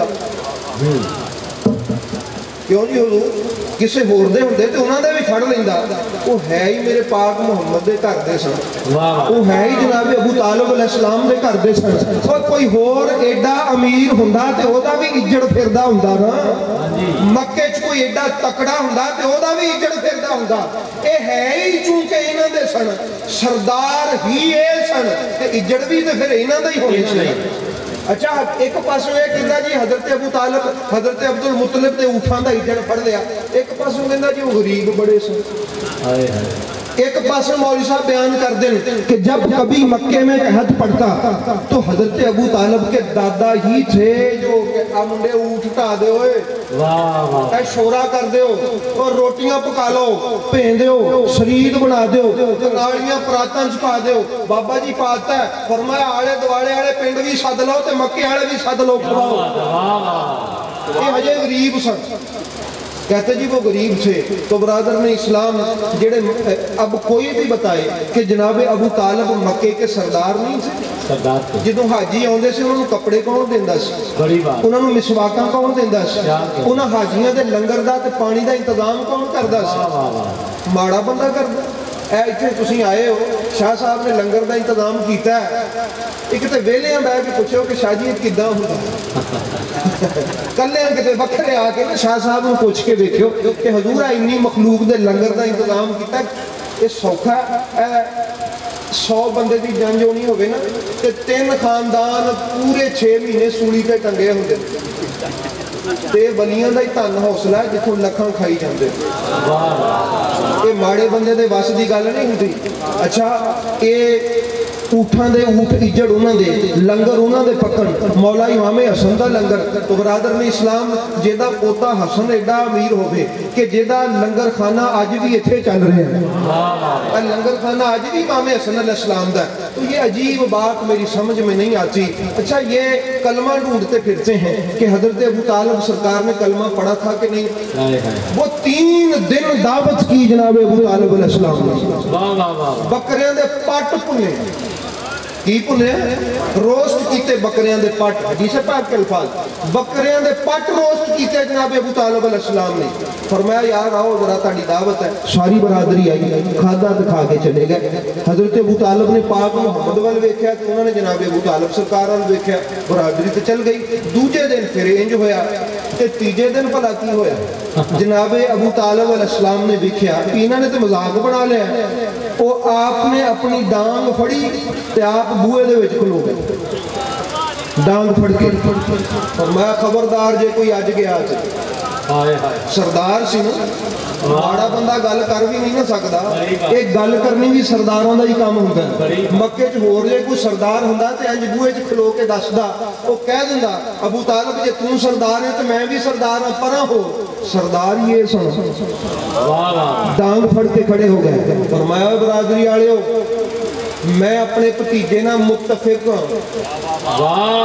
کیوں جی حضور, کسے ہور دے ہوندے تے انہاں دے بھی پھڑ لیندا. وہ ہے ہی میرے پاک محمد دے گھر دے سن, وہ ہے ہی جناب ابو طالب علیہ السلام دے گھر دے سن. اور کوئی ہور ایڈا امیر ہوندا تے او دا بھی اجڑ پھردا ہوندا نا. مکے چ کوئی ایڈا تکڑا ہوندا تے او دا بھی اجڑ پھردا ہوندا. اے ہے ہی چونکہ انہاں دے سن, سردار ہی اے سن تے اجڑ بھی تے پھر انہاں دا ہی ہونی چاہیے. اچھا ایک پاسوں یہ کہتا جی حضرت ابو طالب حضرت عبد المطلب نے اٹھان دا اجڑ پڑھ لیا. ایک پاسوں کہتا جی وہ غریب بڑے سن. ایک پاسوں مولوی صاحب بیان کر دیں کہ جب کبھی مکے میں قحط پڑتا تو حضرت ابو طالب کے دادا ہی تھے جو کہ منڈے اونٹ ٹا دے ہوئے, اے شورا کر دیو اور روٹیاں پکا لو, پین دیو, شرید بنا دیو, نالیاں پراتاں چپا دیو. بابا جی پاتا ہے. فرمایا آڑے دوالے آڑے پنڈ بھی سد لو تے مکے آڑے بھی سد لو. یہ ہجے غریب سن. कहते जी वो गरीब थे। तो बरादर ने इस्लाम जेड़े अब कोई भी बताए कि जनाब अबू तालिब मक्के के सरदार नहीं थे। सरदार ਜਦੋਂ ਹਾਜੀ ਆਉਂਦੇ ਸੀ ਉਹਨਾਂ ਨੂੰ ਕੱਪੜੇ ਕੌਣ ਦਿੰਦਾ ਸੀ? ਬੜੀ ਬਾਤ। ਉਹਨਾਂ ਨੂੰ ਮਿਸਵਾਕਾਂ ਕੌਣ ਦਿੰਦਾ ਸੀ? ਉਹਨਾਂ ਹਾਜੀਆਂ ਦੇ ਲੰਗਰ ਦਾ ਤੇ ਪਾਣੀ ਦਾ ਇੰਤਜ਼ਾਮ ਕੌਣ ਕਰਦਾ ਸੀ? ਮਾੜਾ ਬੰਦਾ ਕਰਦਾ। ਇਹ ਇੱਥੇ ਤੁਸੀਂ ਆਏ ਹੋ, ਸ਼ਾਹ ਸਾਹਿਬ ਨੇ ਲੰਗਰ ਦਾ ਇੰਤਜ਼ਾਮ ਕੀਤਾ ਹੈ। ਇੱਕ ਤੇ ਵਿਹਲਿਆਂ ਬਹਿ ਕੇ ਪੁੱਛੋ ਕਿ ਸ਼ਾਹ ਜੀ ਕਿੱਦਾਂ ਹੁੰਦਾ। ਕੱਲਿਆਂ ਕਿਤੇ ਵੱਖਰੇ ਆ ਕੇ ਨਾ ਸ਼ਾਹ ਸਾਹਿਬ ਨੂੰ ਪੁੱਛ ਕੇ ਵੇਖਿਓ ਕਿ ਹਜ਼ੂਰ ਆ ਇੰਨੀ ਮਖਲੂਕ ਦੇ ਲੰਗਰ ਦਾ ਇੰਤਜ਼ਾਮ ਕੀਤਾ, ਇਹ ਸੌਖਾ? सौ बंदे की जंज होनी होवे ना ते तीन खानदान पूरे छे महीने सूली ते टंगे होंदे ते वलियां दा ही धन हौसला है जिथों लखां खाई जांदे। ये माड़े बंदे दे वस दी गल नहीं हुंदी। अच्छा ये ऊठां दे ऊठ इज्जड़ उन्हां दे, लंगर उन्हां दे पकड़, मौला इमाम हसन दा लंगर। तो बरादर ने इस्लाम जेदा पोता हसन एडा अमीर होवे कि जेदा लंगर खाना अज भी इत्थे चल रहा है, लंगर खाना अज भी इमाम हसन अलैहि सलाम दा। तो ये अजीब बात मेरी समझ में नहीं आती। अच्छा ये कलमा ढूंढते फिरते हैं कि हजरत अबू तालिब सरकार ने कलमा पढ़ा था कि नहीं। वो तीन दिन दावत की जनाब अबू तालिब अलैहि सलाम ने, बकरियां दे पट भुने की भुने, रोस्ट कीते बकरियां दे पट, हदीस पाक के अल्फाज, बकरियां दे पट रोस्ट कीते जनाब अबू तालिब अलैहि सलाम ने। फरमाया यार आओ जरा ताड़ी दावत है। सारी बरादरी आई, खादा ते खा के चले गए। हजरत अबू तालिब ने पाक मुहम्मद वल वेख्या ते उन्होंने जनाब अबू तालिब सरकार वल वेख्या, बरादरी ते चल गई। दूजे दिन फिर इंज होया ते तीजे दिन भला की होया, जनाब अबू तालिब अलैहि सलाम ने वेख्या कि इन्हां ने ते मजाक बना लिया। वो आपने अपनी डांग फड़ी ते आप बूहे दे विच खलो गए, डांग फड़ के। फरमाया खबरदार जे कोई अज गया सरदार सी ना, माड़ा बंदा गल कर भी नहीं ना सकता। एक गल करनी भी सरदारों का ही काम होंदा। मक्के च होर जे कोई सरदार हुंदा ते इंज बूहे च खलो के दसदा, वो कह दिंदा अबू तालिब जे तू सरदार है तो मैं भी सरदार हां, परां हो। सरदार ये सुन डांग फड़ के खड़े हो गए। फरमाया बरादरी वालिओ मैं अपने भतीजे नाल मुत्तफिक हां,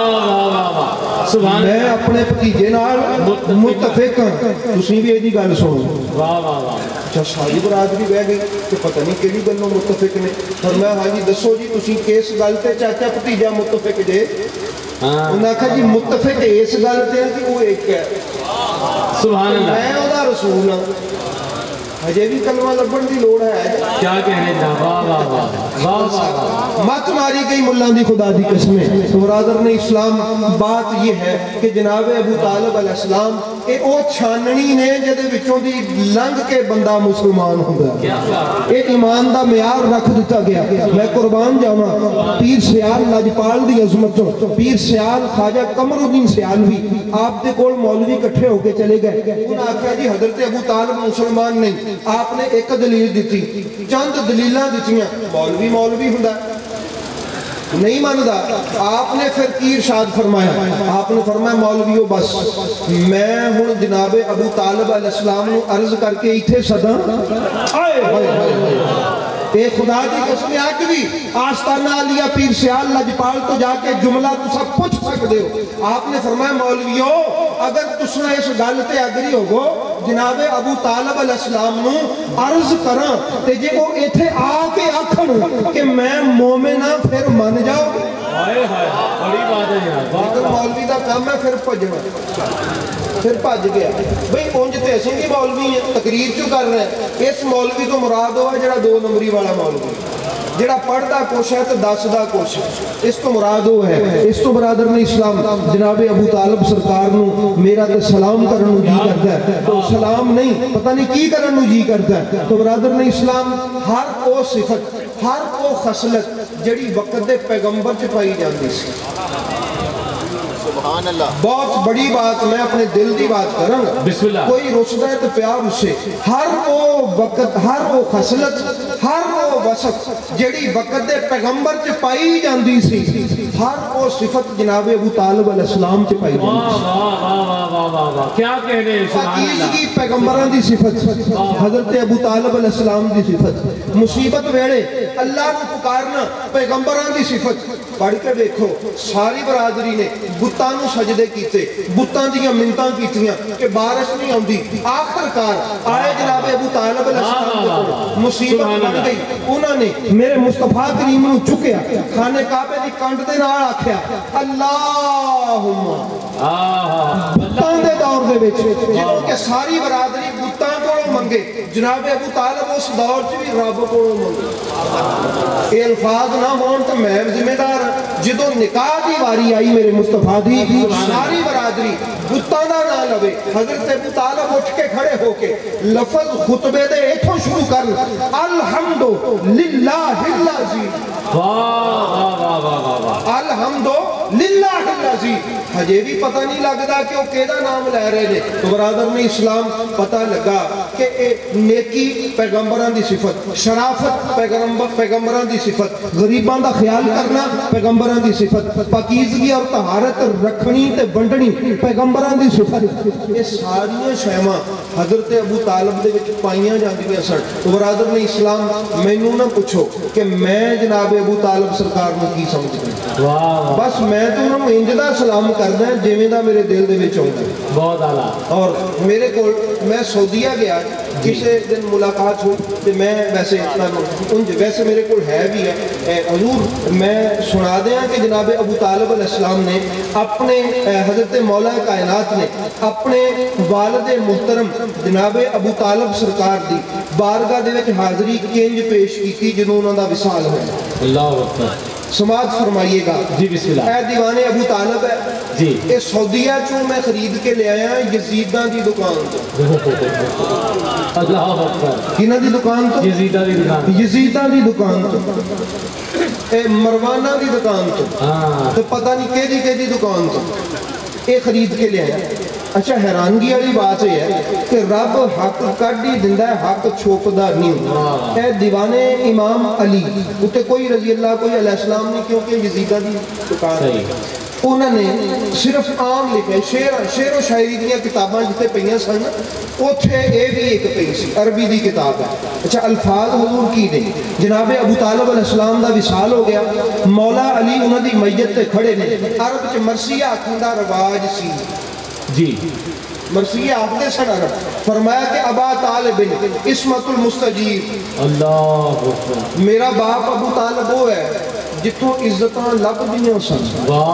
मैं अपने भतीजे नाल मुत्तफिक हां, तुसीं भी इहदी गल सुनो। अच्छा सारी बरादरी बह गई तो पता नहीं किहड़ी गल्लों मुत्तफिक ने। फरमाया हाँ जी दसो जी तुसीं किस गल ते चाचा भतीजा मुत्तफिक जे। उन्हें आखिया जी मुत्तफिक इस गल ते कि वो एक है, सुभान अल्लाह, मैं ओहदा रसूल हां। अजे भी कलमा लभण की लोड़ है। क्या कहने जा, वाह वाह वाह वाह वाह। मत मारी गई मुल्लां दी खुदा दी कसमें। तो बरादर ने इस्लाम बात ये है कि जनाब अबू तालिब अलैहि सलाम ये ओ छाननी ने जिहदे विचों दी लंघ के बंदा मुसलमान हुंदा। ये ईमान दा म्यार रख दिता गया। मैं कुर्बान जावां पीर सियाल लजपाल दी अजमत तो पीर सियाल ख्वाजा कमरुद्दीन सियालवी आप दे कोल मौलवी इकट्ठे होके चले गए। उन्होंने आख्या जी हजरत अबू तालिब मुसलमान नहीं। आपने एक दलील दी, चंद दलील दित्तियां, मौलवी मौलवी हुंदा नहीं मानदा। आपने फिर की इरशाद फरमाया, आपने फरमाया मौलवियों बस मैं हुण जनाब अबू तालिब अलैहि सलाम नूं अर्ज करके इत्थे सदा आए ए खुदा की कसम अज भी आस्ताना आलिया पीर सियाल लजपाल तो जाके जुमला तुसा पूछ सकते हो। आपने फरमाया मौलवियों अगर तुसना इस गल ते अग्री होवो जनाब अबू तालिब अलैहि सलाम नूं अर्ज करां ते जे वो इत्थे आके आखण कि मैं मोमिन हां फिर मन जाओ। हाय हाय बड़ी बात है यार। अगर मौलवी दा काम है फिर भजना, फिर भज गया बई उंज ते असीं भी मौलवी है, तकरीर क्यों कर रहे हैं। इस मौलवी तो मुराद हो जिहड़ा दो नंबरी वाला मौलवी जिहड़ा पढ़दा कुछ है तो दसदा कुछ, इस तो मुराद वो है। इस तो बरादर ने इस्लाम जनाब अबू तालिब सरकार नूं मेरा तो सलाम करन नूं जी करदा है, तो सलाम नहीं पता नहीं की करन नूं जी करदा है। तो बरादर ने इस्लाम हर वो सिफत हर वो खसलत जिहड़ी वक्त दे पैगंबर च पाई जाती सी। बहुत बड़ी बात मैं अपने दिल की बात करूंगा। कोई रुसदा है तो प्यार उससे हर वो वक्त हर वो खसलत हर वो वसत जिहड़ी वक्त दे पैगंबर च पाई जाती सी ہر وہ صفت جناب ابو طالب علیہ السلام سے پائی واہ جاتی واہ واہ واہ واہ واہ واہ کیا کہنے سبحان اللہ پاکیزگی پیغمبران دی صفت حضرت ابو طالب علیہ السلام دی صفت مصیبت ویڑے اللہ کو پکارنا پیغمبران دی صفت پڑھ کے دیکھو ساری برادری نے بتاں نو سجدے کیتے بتاں دیاں منتاں کیتیاں کہ بارش نہیں آندی آخر کار آئے جناب ابو طالب علیہ السلام مصیبت بن گئی انہوں نے میرے مصطفیٰ کریم نو چکیا خانے کعبے دی کنڈ دے نال آکھیا اللہم بتاں دے دور دے وچ جنہوں کہ ساری برادری بتاں کو منگے جناب ابو طالب اس دور چ بھی رب کو منگے یہ الفاظ نہ ہون تو میں ذمہ دار جدو نکاح دی واری آئی میرے مصطفیٰ دی ساری برادری بتاں دا نہ لوے حضرت ابو طالب اٹھ کے کھڑے ہو کے لفظ خطبے دے ایتھوں شروع کر الحمد للہ العزیز واہ واہ واہ واہ واہ الحمد للہ العزیز ہجے بھی پتہ نہیں لگتا کہ وہ کیدا نام لے رہے نے تو برادر نے اسلام پتہ لگا کہ اے نیکی پیغمبران دی صفت شرافت پیغمبران دی صفت غریبان دا خیال کرنا پیغمبران دی صفت پاکیزگی اور طہارت رکھنی تے بنڈنی پیغمبران دی صفت یہ ساری شیواں حضرت ابو طالب دے وچ پائیاں جاندیاں سن تو برادر نے اسلام مینوں نہ پوچھو کہ میں جناب ابو طالب سرکار نو کی سمجھدا واہ بس میں تو انہوں نے انجدہ سلام کردا ہے جویں دا میرے دل دے وچ ہوندا بہت اعلیٰ اور میرے کو میں سعودیہ گیا کسی دن ملاقات ہو تو میں ویسے ویسے میرے کو ہے بھی ہے حضور میں سنا دیا کہ جناب ابو طالب علیہ السلام نے اپنے حضرت مولا کائنات نے اپنے والد محترم جناب ابو طالب سرکار دی بارگاہ دے وچ حاضری کنج پیش کی تھی جنہوں انہوں دا وصال ہے اللہ اکبر سماعت فرمائیے گا جی بسم اللہ اے دیوانے ابو طالب ہے جی اے سعودیہ چوں میں خرید کے لے آیا یزیداں دی دکان تو اللہ اکبر کینہ دی دکان تو یزیدہ دی دکان یزیداں دی دکان تو اے مروانہ دی دکان تو ہاں تو پتہ نہیں کہ دی کہ دی دکان تو اے خرید کے لے آیا اچھا حیرانگی والی بات ہے کہ رب حق کڈی دیندا ہے حق چھوپدا نہیں اے دیوانے امام علی اتے کوئی رضی اللہ کوئی علیہ السلام نہیں کیونکہ یزیدہ دی دکان ہے انہوں نے صرف عام لکھے شعر شعر و شاعری دیا کتاباں جتے پہیاں سن اوتھے اے بھی ایک پہی سی عربی دی کتاب ہے اچھا الفاظ حضور کی دیں جناب ابو طالب علیہ السلام دا وصال ہو گیا مولا علی انہوں دی میت تے کھڑے نے عرب چ مرثیہ آکھن دا رواج سی جی مرثیہ آخدے سن عرب فرمایا کہ ابا طالب اسمت المستجیب اللہ میرا باپ ابو طالب وہ ہے جتوں عزتاں لب دیاں سن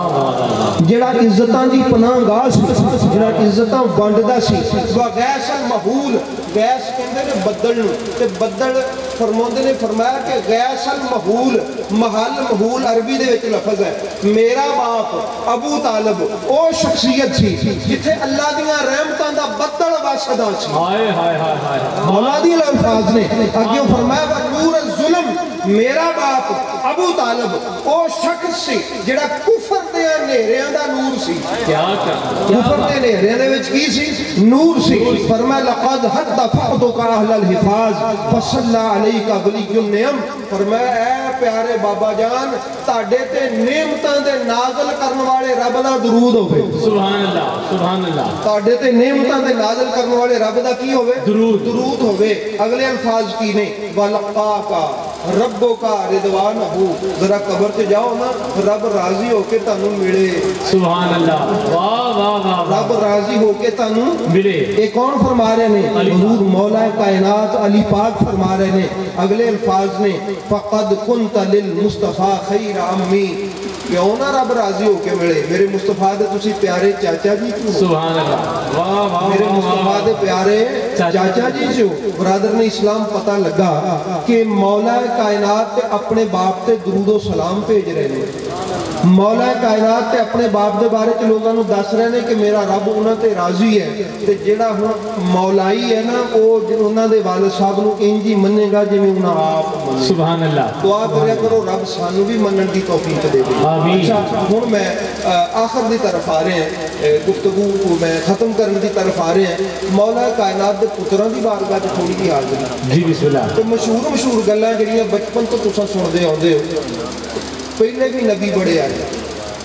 جڑا عزتاں دی پناہ گاہ سی جڑا عزتاں ونڈدا سی وا غیث المحول غیث کہندے نے بدل نوں تے بدل فرماندے نے فرمایا کہ غیث المحول محل محول عربی دے وچ لفظ ہے میرا باپ ابو طالب او شخصیت سی جتھے اللہ دیاں رحمتاں دا بدل واسدا سی ہائے ہائے ہائے ہائے مولا دی الفاظ نے اگے فرمایا نور الظلم میرا باپ ابو طالب او شخص سی جڑا کفر دے نیریاں دا نور سی کیا کفر دے نیریاں دے وچ کی سی نور سی فرمایا لقد حد فقدک اہل الحفاظ فصلی علیک ولی النعم فرمایا اے پیارے بابا جان تاڈے تے نعمتاں دے نازل کرن والے رب دا درود ہوے سبحان اللہ سبحان اللہ تاڈے تے نعمتاں دے نازل کرن والے رب دا کی ہوے درود درود ہوے اگلے الفاظ کی نے ولقاک ربو کا رضوان ہو ذرا قبر تے جاؤ نا رب راضی ہو کے تانوں ملے سبحان اللہ واہ واہ واہ رب راضی ہو کے تانوں ملے ایک کون فرما رہے ہیں حضور مولا کائنات علی پاک فرما رہے ہیں اگلے الفاظ نے فقد کنت للمصطفیٰ خیر عمی کیوں نہ رب راضی ہو کے ملے میرے مصطفیٰ دے تسی پیارے چاچا جی کیوں سبحان اللہ واہ واہ میرے مصطفیٰ دے پیارے چاچا جی جو برادر نے اسلام پتہ لگا کہ مولا کائنات تے اپنے باپ تے درود و سلام بھیج رہے ہیں مولا کائنات تے اپنے باپ دے بارے چ لوگاں نوں دس رہے ہیں کہ میرا رب انہاں تے راضی ہے تے جڑا ہن مولائی ہے نا او انہاں دے والد صاحب نوں انج ہی منے گا جویں انہاں آپ منے سبحان اللہ دعا کریا کرو رب سانوں بھی منن دی توفیق دے دے اچھا ہن میں آخر دی طرف آ رہے ہیں گفتگو کو میں ختم کرنے دی طرف آ رہے ہیں مولا کائنات دے پتراں دی بارگاہ تے تھوڑی جی حاضری جی بسم اللہ تو مشہور مشہور گلاں جڑیاں بچپن تو تساں سنتے آندے ہو پہلے بھی نبی بڑے آئے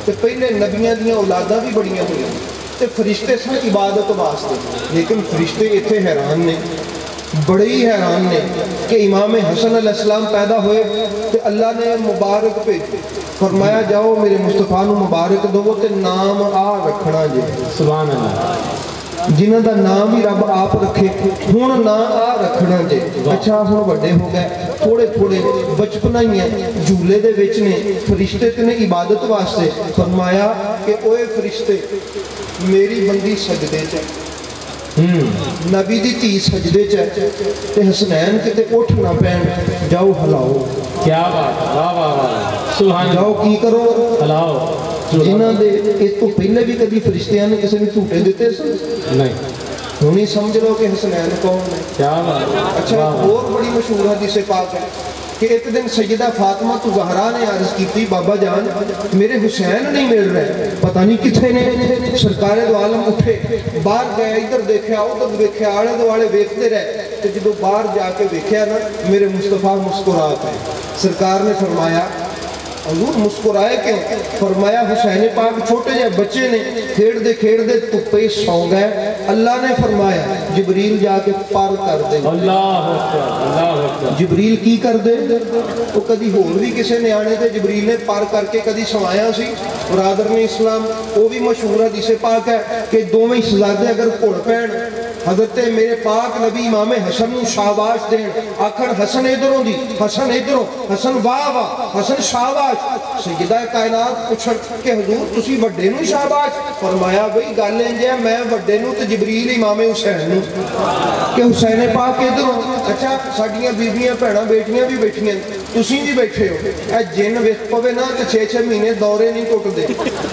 ਤੇ ਪਹਿਲੇ ਨਬੀਆਂ ਦੀਆਂ ਔਲਾਦਾਂ ਵੀ ਬੜੀਆਂ ਹੋਈਆਂ ਤੇ ਫਰਿਸ਼ਤੇ ਸਨ ਇਬਾਦਤ ਵਾਸਤੇ, ਲੇਕਿਨ ਫਰਿਸ਼ਤੇ ਇੱਥੇ ਹੈਰਾਨ ਨੇ, बड़े ही हैरान ने कि इमाम हसन अलैहिस्सलाम पैदा हुए तो अल्लाह ने मुबारक भेजे, फरमाया जाओ मेरे मुस्तफा नूं मुबारक दो तो नाम आ रखना जे, सुभान अल्लाह, जिन्हां दा नाम ही रब आप रखे, हुण ना आ रखना जे। अच्छा हुण वड्डे हो गए, थोड़े थोड़े बचपना ही है, झूले दे विच ने, फरिश्ते ते ने इबादत वास्ते, फरमाया कि ओए फरिश्ते मेरी बंदी सजदे च, नबी दी धी सजदे च ते हसनैन किते उठ ना पैण, जाओ हिलाओ। क्या बात, वाह वाह वाह, सुभान, जाओ की करो हिलाओ। जिन्हां दे इस तो पहले भी कभी फरिश्तियां ने किसी ने झूठे दिते सन नहीं, हुण ही समझ लो कि हसनैन कौन है। क्या बात। अच्छा और बड़ी मशहूर हदीस पाक है कि एक दिन सैयदा फातिमा तो ज़हरा ने अर्ज की, बाबा जान मेरे हुसैन नहीं मिल रहे, पता नहीं किथे ने। सरकार दो आलम उठे, बाहर गए, इधर देखा उधर देखा, आले दुआले वेखते रहे, तो जो बाहर जाके देखा ना मेरे मुस्तफा मुस्कुरा पे। सरकार ने फरमाया हजूर मुस्कुराए क्यों? फरमाया हुसैन पाक छोटे जे बच्चे ने खेड़ते खेड़ते धुप्पे सौ गए, अल्लाह ने फरमाया जिबरील जाके पार कर दे। अल्लाह अल्लाह जिबरील की कर दे, वो कभी होर भी किसी ने आने थे जिबरील ने पार करके कभी समाया सी। बरादर ने इस्लाम वो भी मशहूर हदीस पाक है कि दोवें शहजादे अगर घुल पैण, हजरत मेरे पाक नबी इमाम हसन नूं शाबाश देन, आखण हसन इधरों दी, हसन इधरों, हसन वाह वाह, हसन शाबाश। सैयदा कायनात पुछण कि हुजूर तुसी वड्डे नूं शाबाश, फरमाया बई गल इंज है मैं वड्डे नूं ते जिबरील इमाम हुसैन नूं कि हुसैन पाक इधरों। अच्छा साडियां बीबियां भैणां बेटियां भी बैठियां, तुसी भी बैठे हो, ए जिन विच पवे ना ते छे छे महीने दौरे नहीं टुटदे।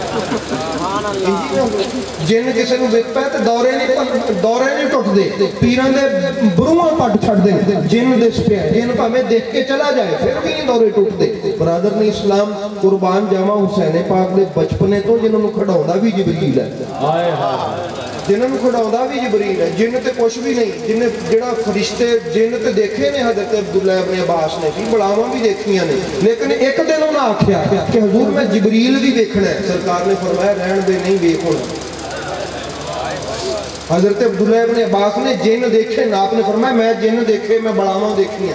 जिन किसी नूं विच पै ते दौरे नहीं दौरे नहीं टुटदे, पीरां दे बरूआं पट छड्डदे, जिन दिस पिया जिन भावें देख के चला जाए फिर भी नहीं दौरे टुटदे। बरादर ने इस्लाम कुर्बान जावा हुसैन पाक दे बचपने तो जिन्होंने खड़ाउंदा भी जिबरील है, हाय हाय जिन्होंने खड़ाउंदा भी जिबरील है, जिन ते कुछ भी नहीं, जिन्हें जेड़ा फरिश्ते जिन ते देखे ने हजरत अब्दुल्ला इब्न अब्बास ने की बलावां भी देखियां ने, लेकिन एक दिन उन्हें आख्या कि हुजूर मैं जिबरील भी देखना है। सरकार ने फरमाया रहन दे नहीं वेख होना। हजरत अब्दुल्ला इब्न अब्बास ने जिन देखे ना, आपने फरमाया मैं जिन देखे मैं बलावां देखियां।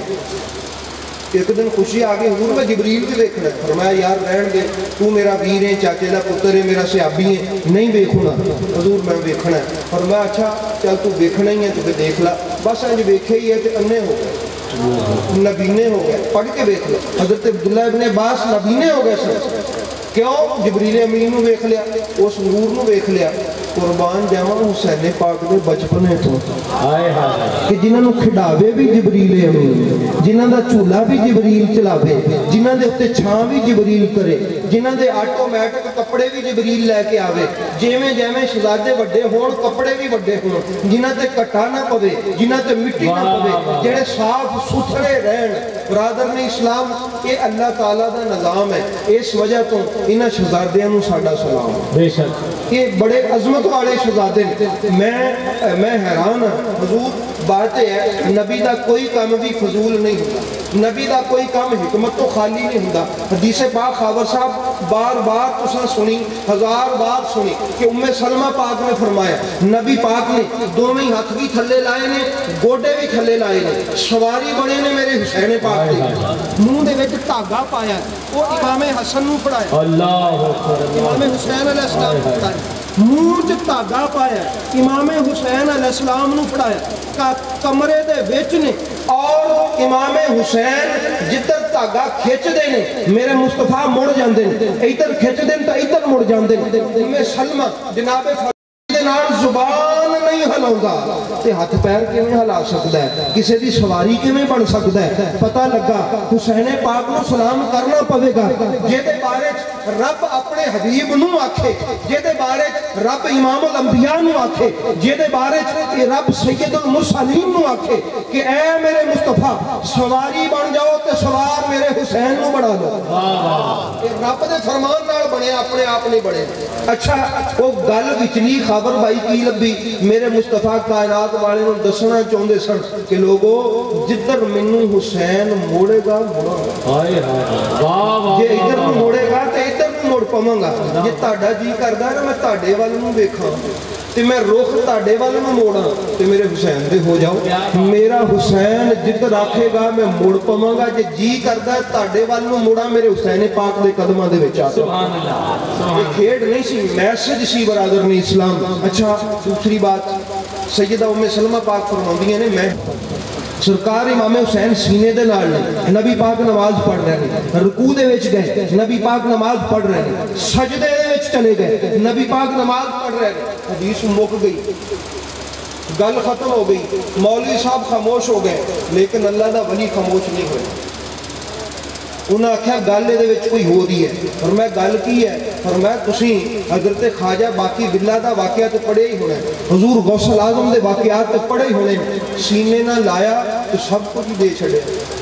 एक दिन खुशी आ गई हुजूर मैं जिबरील भी देखना है। फरमाया यार रहन दे, तू मेरा वीर है, चाचे का पुत्र है, मेरा सियाबी है, नहीं वेखना। हुजूर मैं वेखना है। फरमाया अच्छा चल तू वेखना ही है तो फिर देख ला। बस अज वेखे ही है तो अन्ने हो गए, नबीने हो गए, पढ़ के वेख लो। हजरत अब्दुल्ला इब्न अब्बास नबीने हो गए सर, क्यों? जिबरील अमीन नूं वेख लिया, उस नूर नूं वेख लिया। कुर्बान जावा हुसैन पाक दे बचपने तो हाय हाय कि जिन्हां खिडावे भी जिबरील अमीन, जिन्हां दा झूला भी जिबरील चलावे, जिन्हां दे उत्ते छां भी जिबरील करे, जिन्हां दे ऑटोमैटिक कपड़े भी जिबरील लैके आवे, जिवें जिवें शहजादे वड्डे होण कपड़े भी वड्डे होण, जिन्हां ते घटा ना पवे, जिन्हां ते मिट्टी ना पवे, जेड़े साफ सुथरे रहण। बरादर ने इस्लाम ये अल्लाह ताला दा निज़ाम है। इस वजह तो इन्हां शहजादियां नूं साडा सलाम। बेशक ये बड़े अजमत वाले शहजादे ने। मैं मैं हैरान हाँ हुजूर, बात है नबी का कोई काम भी फजूल नहीं होता, नबी का कोई काम हिकमत तो खाली नहीं होता। हदीस पाक खावर साहब बार बार तुसां सुनी, हजार बार सुनी कि उम्मे सलमा पाक ने फरमाया नबी पाक ने दोवें हाथ भी थले लाए ने, गोडे भी थले लाए ने, सवारी बने ने मेरे हुसैन पाक दे, मुंह दे विच धागा पाया, वो इमाम हसन नूं पढ़ाया, अल्लाह इमाम हुसैन अलैहिस्सलाम नूं पढ़ाया, मुंह च धागा पाया, इमाम हुसैन अलैहिस्सलाम नूं पढ़ाया, कमरे दे विच ने, और इमाम हुसैन जिधर धागा खिंचदे ने मेरे मुस्तफा मुड़ जांदे ने, इधर खिंचदे ने तो इधर मुड़ जांदे ने। उम्मे सलमा जनाबे दे नाल जुबान नहीं हिलाउंदा ते हथ पैर किवें हिला सकदा है, किसी दी सवारी किवें बन सकदा है। पता लगा हुसैन पाक नूं सलाम करना पवेगा जिहदे बारे च रब अपने हबीब नूं आखे, जिहदे बारे च रब इमामुल अंबिया नूं आखे, जिहदे बारे च रब सैयदुल मुरसलीन नूं आखे कि ऐ मेरे मुस्तफा सवारी बन जाओ ते सवार मेरे हुसैन नूं बना लो। ये रब दे फरमान नाल बने, अपने आप नहीं बने। अच्छा वो गल विचली खबर भाई की लभी, मेरे मुस्तफा कायनात वाले नूं दसना चाहुंदे सन कि लोगो जिधर मैनू हुसैन मोड़ेगा मुड़ांगा, हाय हाय वाह वाह, जे इधर नूं मोड़ेगा ते इधर नूं मुड़ ਮੁੜ ਪਵਾਂਗਾ ਜੇ ਤੁਹਾਡਾ ਜੀ ਕਰਦਾ ਨਾ ਮੈਂ ਤੁਹਾਡੇ ਵੱਲ ਨੂੰ ਵੇਖਾਂ ਤੇ ਮੈਂ ਰੁਖ ਤੁਹਾਡੇ ਵੱਲ ਨੂੰ ਮੋੜਾਂ ਤੇ ਮੇਰੇ ਹੁਸੈਨ ਦੇ ਹੋ ਜਾਓ ਮੇਰਾ ਹੁਸੈਨ ਜਿੱਦ ਰੱਖੇਗਾ ਮੈਂ ਮੁੜ ਪਵਾਂਗਾ ਜੇ ਜੀ ਕਰਦਾ ਤੁਹਾਡੇ ਵੱਲ ਨੂੰ ਮੋੜਾਂ ਮੇਰੇ ਹੁਸੈਨ ਪਾਕ ਦੇ ਕਦਮਾਂ ਦੇ ਵਿੱਚ ਆ ਸੁਭਾਨ ਅੱਲਾਹ ਇਹ ਖੇਡ ਨਹੀਂ ਸੀ ਮੈਸੇਜ ਸੀ ਬਰਾਦਰ ਨੇ ਇਸਲਾਮ ਅੱਛਾ दूसरी बात सैयदा उम्मे सलमा पाक फरमांदियां ने मैं सरकार इमाम हुसैन सीने दे नाल नबी पाक नमाज पढ़ रहे हैं रुकू दे विच गए नबी पाक नमाज पढ़ रहे हैं सजदे दे विच चले गए नबी पाक नमाज पढ़ रहे हैं हदीस मुक गई गल खत्म हो गई मौलवी साहब खामोश हो गए लेकिन अल्लाह दा वली खामोश नहीं होया उन्हें आख्या गल ये कोई हो रही है और मैं गल की है और मैं तुसी हजरत ख्वाजा बाकी बिल्ला का वाकया तो पढ़े ही होना हजूर गौसल आजम के वाकयात तो पढ़े ही होने सीने ना लाया तो सब कुछ दे छड़े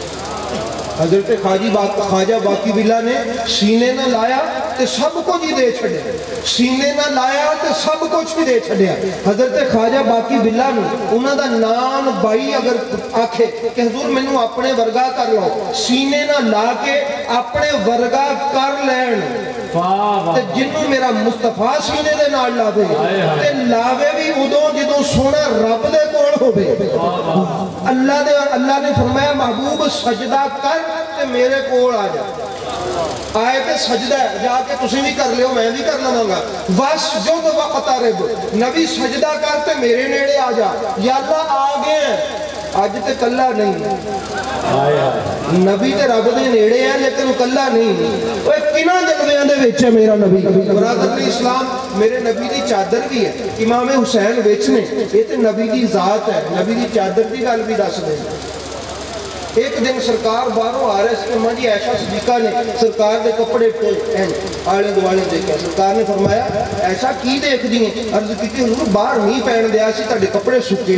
हजरत खाजी बाक ख्वाजा बाकी बिल्ला ने सीने ना लाया तो सब कुछ ही दे छड़े सीने ना लाया तो सब कुछ ही दे छड़िया हजरत ख्वाजा बाकी बिल्ला उन्हों का नाम बाई अगर आखे कि हजूर मैनू अपने वर्गा कर लो सीने ना ला के अपने वर्गा कर लैन ते जिन्नू मेरा मुस्तफा सीने दे नाल लावे ते लावे भी उदों जदों सोना रब दे कोल होवे अल्लाह दे अल्लाह ने फरमाया महबूब सजदा कर ते मेरे कोल आ जा आए तो सजदा जाके तुसी भी कर लियो मैं भी कर लवांगा बस जो तो वक्त आरे नबी सजदा कर ते मेरे नेड़े आ जा या अल्लाह आ गए अज ते कल्ला नहीं नबी ते रब दे नेड़े है लेकिन कल्ला नहीं ओए किना जलवियां दे विच है मेरा नबी बरादर ने इस्लाम मेरे नबी दी चादर भी है इमाम हुसैन विच ने ये ते नबी दी जात है नबी दी चादर दी गल भी दस दे एक दिन सरकार बाहरों आ रहे थे मां जी ऐशा सदीका ने सरकार के कपड़े आले दुआले देखा सरकार ने फरमाया ऐसा की देखदी है अर्ज की हुजूर बाहर मींह पैण दिया सी तुहाडे कपड़े सुके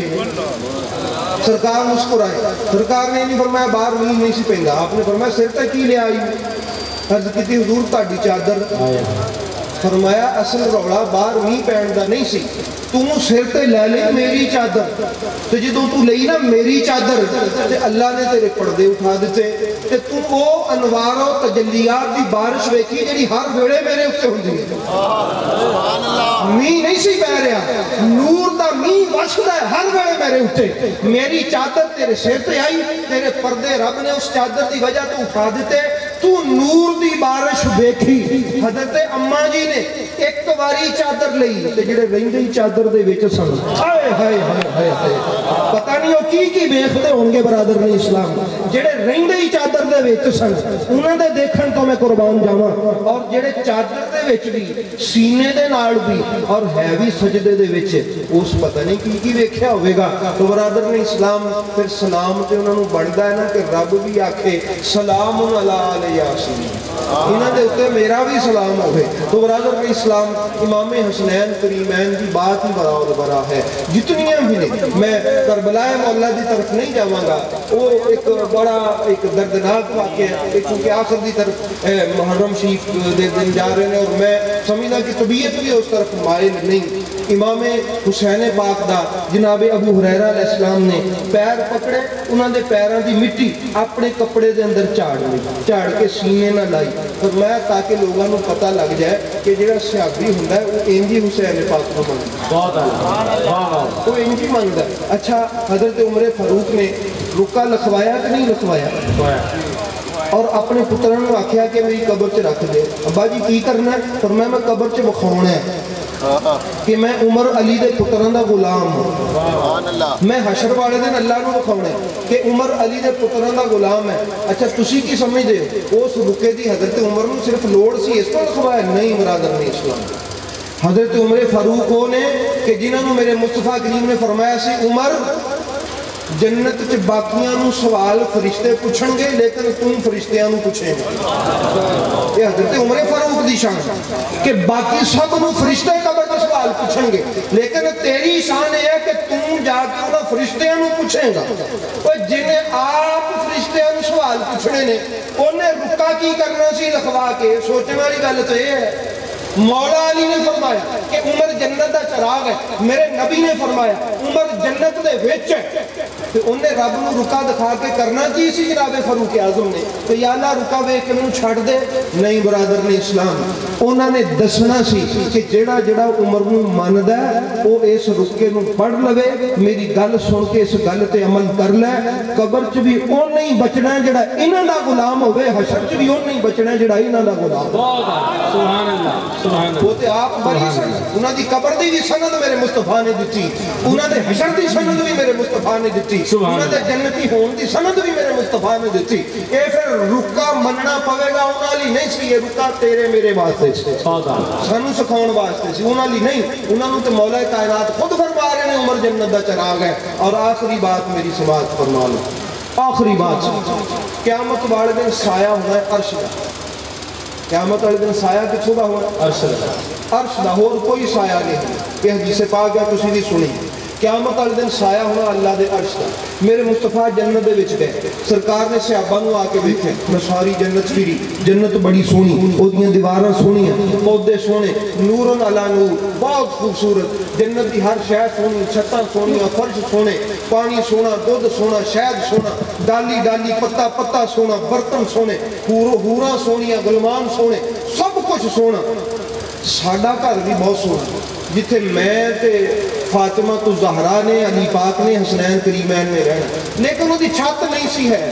सरकार मुस्कुराए सरकार ने नहीं फरमाया बाहर मींह नहीं सी पैंदा आपने फरमाया सिर ते की लिया अर्ज की हुजूर तुहाडी चादर फरमाया असल रौला बाहर मींह पैण दा नहीं सी तू सिर ते लै ली मेरी चादर तो जो तू लई ना मेरी चादर ते अल्लाह ने तेरे पर्दे उठा दिते ते तू वो अनवारों तजल्लियात दी बारिश वेखी जिहड़ी हर वेले मेरे उत्ते हुंदी है सुभान अल्लाह मींह नहीं सी पै रहा नूर दा मींह वसदा है हर वेले मेरे उत्ते मेरी चादर तेरे सिर ते आई तेरे पर्दे रब ने उस चादर दी वजह तो उठा दिते तू नूर दी बारिश वेखी हजरत अम्मा जी ने एक बारी चादर लई ते जिहड़े रहिंदे ही चादर दे विच सन हाय हाय हाय हाय हाय पता नहीं ओ की की वेखदे होणगे बरादर ने इस्लाम जिहड़े रहिंदे ही चादर दे विच सन उन्हां दे देखण तो मैं कुर्बान जावां और जिहड़े चादर दे विच भी सीने दे नाल भी और है भी सजदे दे विच उस पता नहीं की की वेखिया होवेगा तो बरादर ने इस्लाम फिर सलाम ते उन्हां नूं बनदा है ना कि रब भी आखे सलामुन अला यासीन इन्हां दे उत्ते मेरा भी सलाम होवे तो बरादर ने इस्लाम इमाम हसनैन करीमैन की बात ही बड़ा और बड़ा है जितनियां भी ने मैं करबलाए मौला की तरफ नहीं जावांगा वो एक बड़ा एक दर्दनाक वाक़या है क्योंकि आखिर की तरफ मुहर्रम शरीफ दे दिन जा रहे हैं और मैं समझदा कि तबीयत भी उस तरफ माइल नहीं इमाम हुसैन पाक दा जनाब अबू हुरैरा अलैहिस्सलाम ने पैर पकड़े उन्होंने पैरों की मिट्टी अपने कपड़े के अंदर झाड़ ली झाड़ के सीने ना लाई फरमाया ताकि लोगों को पता लग जाए कि जो सहाबी होंदा है वो इंज ही हुसैन पाक को मनदा वो इंज ही मनदा अच्छा हजरत उमर फारूक ने रुका लिखवाया कि नहीं लिखवाया और अपने पुत्रों ने आख्या कि मेरी कब्र च रख दे अब्बा जी की करना है फरमाया मैं कब्र च विखाउणा है कि मैं उमर अली दे पुत्रों का गुलाम हूं मैं हशर वाले दिन अल्लाह नूं विखाउणा है कि उमर अली दे पुत्रों का गुलाम है अच्छा तुसी की समझदे हो उस रुके दी हजरत उमर नूं सिर्फ लोड़ सी इस तो लिखवाया नहीं बरादर ने इस्लाम हजरत उमर फारूक वो ने कि जिन्होंने मेरे मुस्तफा करीम ने फरमाया सी उमर जन्नत च बाकियां नूं सवाल फरिश्ते पूछणगे लेकिन तुम फरिश्तियां नूं पूछेगा ये हजरत उमर फारूक दी शान कि बाकी सब नूं फरिश्ते कब्र दा सवाल पूछणगे लेकिन तेरी शान है कि तुम जाके उन्हां फरिश्तियां नूं पूछेगा ओए जिन्हें आप फरिश्तियां नूं सवाल पूछणे ने उन्हें रुका की करना सी लिखवा के सोचने वाली गल तो यह है مولا علی نے فرمایا کہ عمر جنت دا چراغ ہے، میرے نبی نے فرمایا عمر جنت دے وچ ہے، تو انہیں رب نو رکا دکھا کے کرنا کی سی جناب فاروق اعظم نے، تو یا اللہ رکا ویکھ کے مینوں چھڈ دے، نہیں برادر نے اسلام انہوں نے دسنا سی کہ جڑا جڑا عمر نو مندا ہے او اس رکے نو پڑھ لوے، میری گل سن کے اس گل تے عمل کر لے، قبر چ بھی او نہیں بچنا جڑا انہاں دا غلام ہوے، حشر چ بھی او نہیں بچنا جڑا انہاں دا غلام۔ سبحان اللہ سبحان اللہ۔ وہ تے آپ بڑی سن، انہاں دی قبر دی بھی سند میرے مصطفیٰ نے دتی، انہاں دے حشر دی سند بھی میرے مصطفیٰ نے دتی، انہاں دے جنتی ہون دی سند بھی میرے مصطفیٰ نے دتی۔ اے پھر رکا مننا پوے گا، انہاں لی نہیں سی، یہ رکا تیرے میرے واسطے سی، سانو سکھاؤن واسطے سی، انہاں لی نہیں، انہاں نوں تے مولا کائنات خود فرما رہے ہیں عمر جنت دا چراغ ہے۔ اور آخری بات میری سماعت فرما لو، آخری بات قیامت والے دن سایہ ہونا ہے عرش دا، قیامت والے دن سایہ کتھوں دا ہونا؟ عرش دا، عرش دا، اور کوئی سایہ نہیں۔ یہ حدیث پاک ہے تسی بھی سنی، قیامت والے دن سایہ ہونا اللہ دے عرش دا۔ میرے مصطفیٰ جنت دے وچ گئے، سرکار نے صحابہ نو آ کے ویکھے، میں ساری جنت پھری، جنت بڑی سونی، اودیاں دیواراں سونیاں، پودے سونے، نور علی نور، بہت خوبصورت، جنت دی ہر شے سونی، چھتاں سونیاں، فرش سونے، پانی سونا، دودھ سونا، شہد سونا، ڈالی ڈالی، پتا پتا سونا، برتن سونے، حوراں سونیاں، غلمان سونے، سب کچھ سونا۔ ساڈا گھر بھی بہت سونا، جتھے میں تے فاطمہ تو زہرا نے، علی پاک نے، حسنین کریمین میں رہنا، لیکن وہ دی چھت نہیں سی ہے۔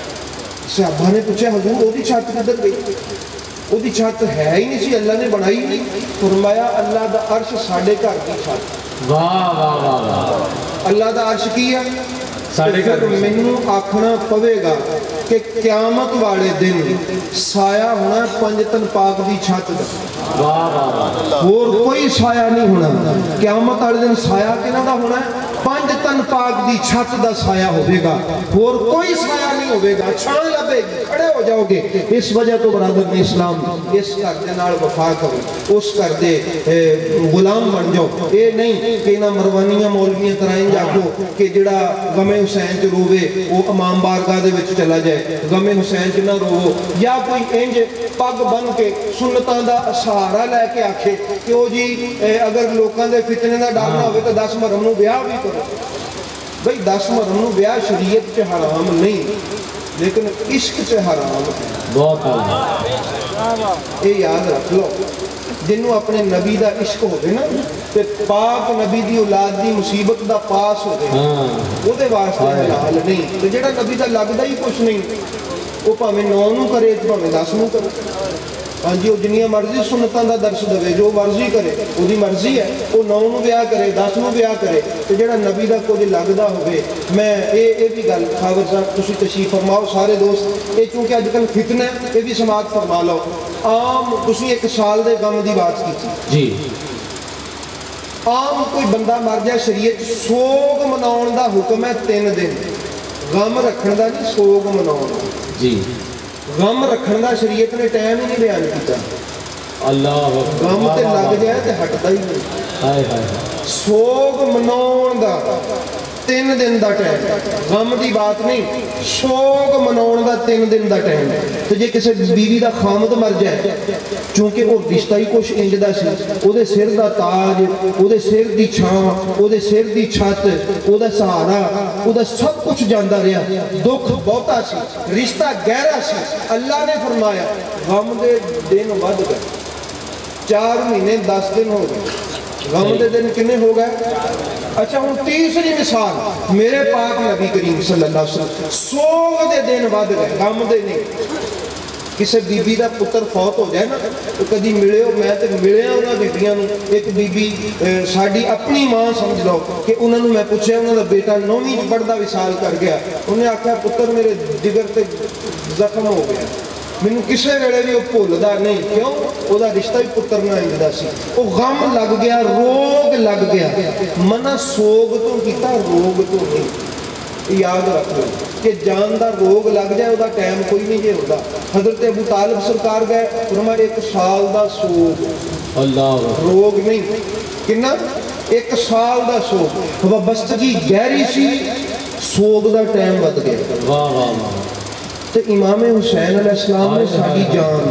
صحابہ نے پوچھا حضور وہ دی چھت کدھر گئی؟ وہ دی چھت ہے ہی نہیں سی، اللہ نے بنائی نہیں۔ فرمایا اللہ دا عرش ساڈے گھر دی چھت۔ واہ واہ واہ واہ۔ اللہ دا عرش کی ہے ساڈے گھر دی۔ مینوں آکھنا پوے گا کہ قیامت والے دن سایہ ہونا ہے پنجتن پاک دی چھت دا، واہ واہ واہ، اور کوئی سایہ نہیں ہونا۔ قیامت والے دن سایہ کنا دا ہونا ہے؟ پنج تن پاک دی چھت دا سایہ ہوئے گا، اور کوئی سایہ نہیں ہوئے گا، چھان لبے گی، کھڑے ہو جاؤ گے۔ اس وجہ تو برادر نے اسلام اس کر دے نال وفا کرو، اس کر دے غلام بن جاؤ۔ اے نہیں کہ انہاں مروانیاں مولویاں ترائیں جاکو کہ جڑا غم حسین چ روے وہ امام بارگاہ دے وچ چلا جائے، غم حسین چ نہ روو، یا کوئی انج پگ بن کے سنتاں دا سہارا لے کے آکھے کہ وہ جی اگر لوکاں دے فتنے دا ڈر نہ ہوئے تو دس محرم نو بیاہ بھی کرو۔ بھئی دس محرم نو بیاہ شریعت چ حرام نہیں، لیکن عشق چ حرام ہے۔ بہت اعلیٰ، یہ یاد رکھ لو، جنہوں اپنے نبی دا عشق ہوگے نا، تے پاک نبی دی اولاد دی مصیبت دا پاس ہوگے، وہ دے واسطے حلال نہیں۔ تو جڑا نبی دا لگدا ہی کچھ نہیں، وہ پاویں نو نو کرے پاویں دس نو کرے، ہاں جی وہ جنیاں مرضی سنتاں دا درس دے، جو مرضی کرے وہ دی مرضی ہے، وہ نو نو بیاہ کرے، دس نو بیاہ کرے۔ تو جڑا نبی دا کچھ لگدا ہوئے، میں اے اے بھی گل خاور صاحب تسی تشریف فرماؤ سارے دوست، اے چونکہ اج کل فتنہ ہے، اے بھی سماعت فرما لو۔ عام تسی ایک سال دے غم دی بات کی جی، عام کوئی بندہ مر جائے شریعت سوگ مناؤن دا حکم ہے تین دن، غم رکھن دا نہیں، سوگ مناؤن دا جی، غم رکھن دا شریعت نے ٹائم ہی نہیں بیان کیتا۔ اللہ غم تے لگ جائے تے ہٹدا ہی نہیں۔ ہائے ہائے، سوگ مناؤن دا تین دن دا ٹائم، غم دی بات نہیں، سوگ مناؤن دا تین دن دا ٹائم۔ تو جے کسی بیوی دا خامد مر جائے، چونکہ وہ رشتہ ہی کچھ انج دا سی، او دے سر دا تاج، او دے سر دی چھاں، او دے سر دی چھت، او دا سہارا، او دا سب کچھ جاندا رہا، دکھ بہتا سی، رشتہ گہرا سی۔ اللہ نے فرمایا غم دے دن ود گئے، چار مہینے دس دن ہو گئے، غم دے دن کنے ہو گئے؟ اچھا ہوں تیسری مثال، میرے پاک نبی کریم صلی اللہ علیہ وسلم سوگ دے دن ود گئے، غم دے نہیں۔ کسی بی بی دا پتر فوت ہو جائے نا تو کدی ملے ہو، میں تے ملے ہوں انہاں بیبیاں نوں، ایک بی بی ساڈی اپنی ماں سمجھ لو کہ انہاں نوں میں پوچھیا انہاں دا بیٹا نویں چ پڑھدا وصال کر گیا، انہیں آکھیا پتر میرے جگر تے زخم ہو گیا، مینوں کسے ویلے بھی وہ بھولدا نہیں، کیوں؟ وہ دا رشتہ بھی پتر نہ انجدا سی، وہ غم لگ گیا، روگ لگ گیا، منع سوگ تو کیتا، روگ تو نہیں۔ یاد رکھ لو کہ جان دا روگ لگ جائے وہ دا ٹائم کوئی نہیں جے ہوتا۔ حضرت ابو طالب سرکار گئے فرمایا ایک سال دا سوگ، اللہ روگ نہیں، کنا ایک سال دا سوگ، وابستگی گہری سی، سوگ دا ٹائم ود گیا۔ واہ واہ واہ۔ تو امام حسین علیہ السلام نے ساری جان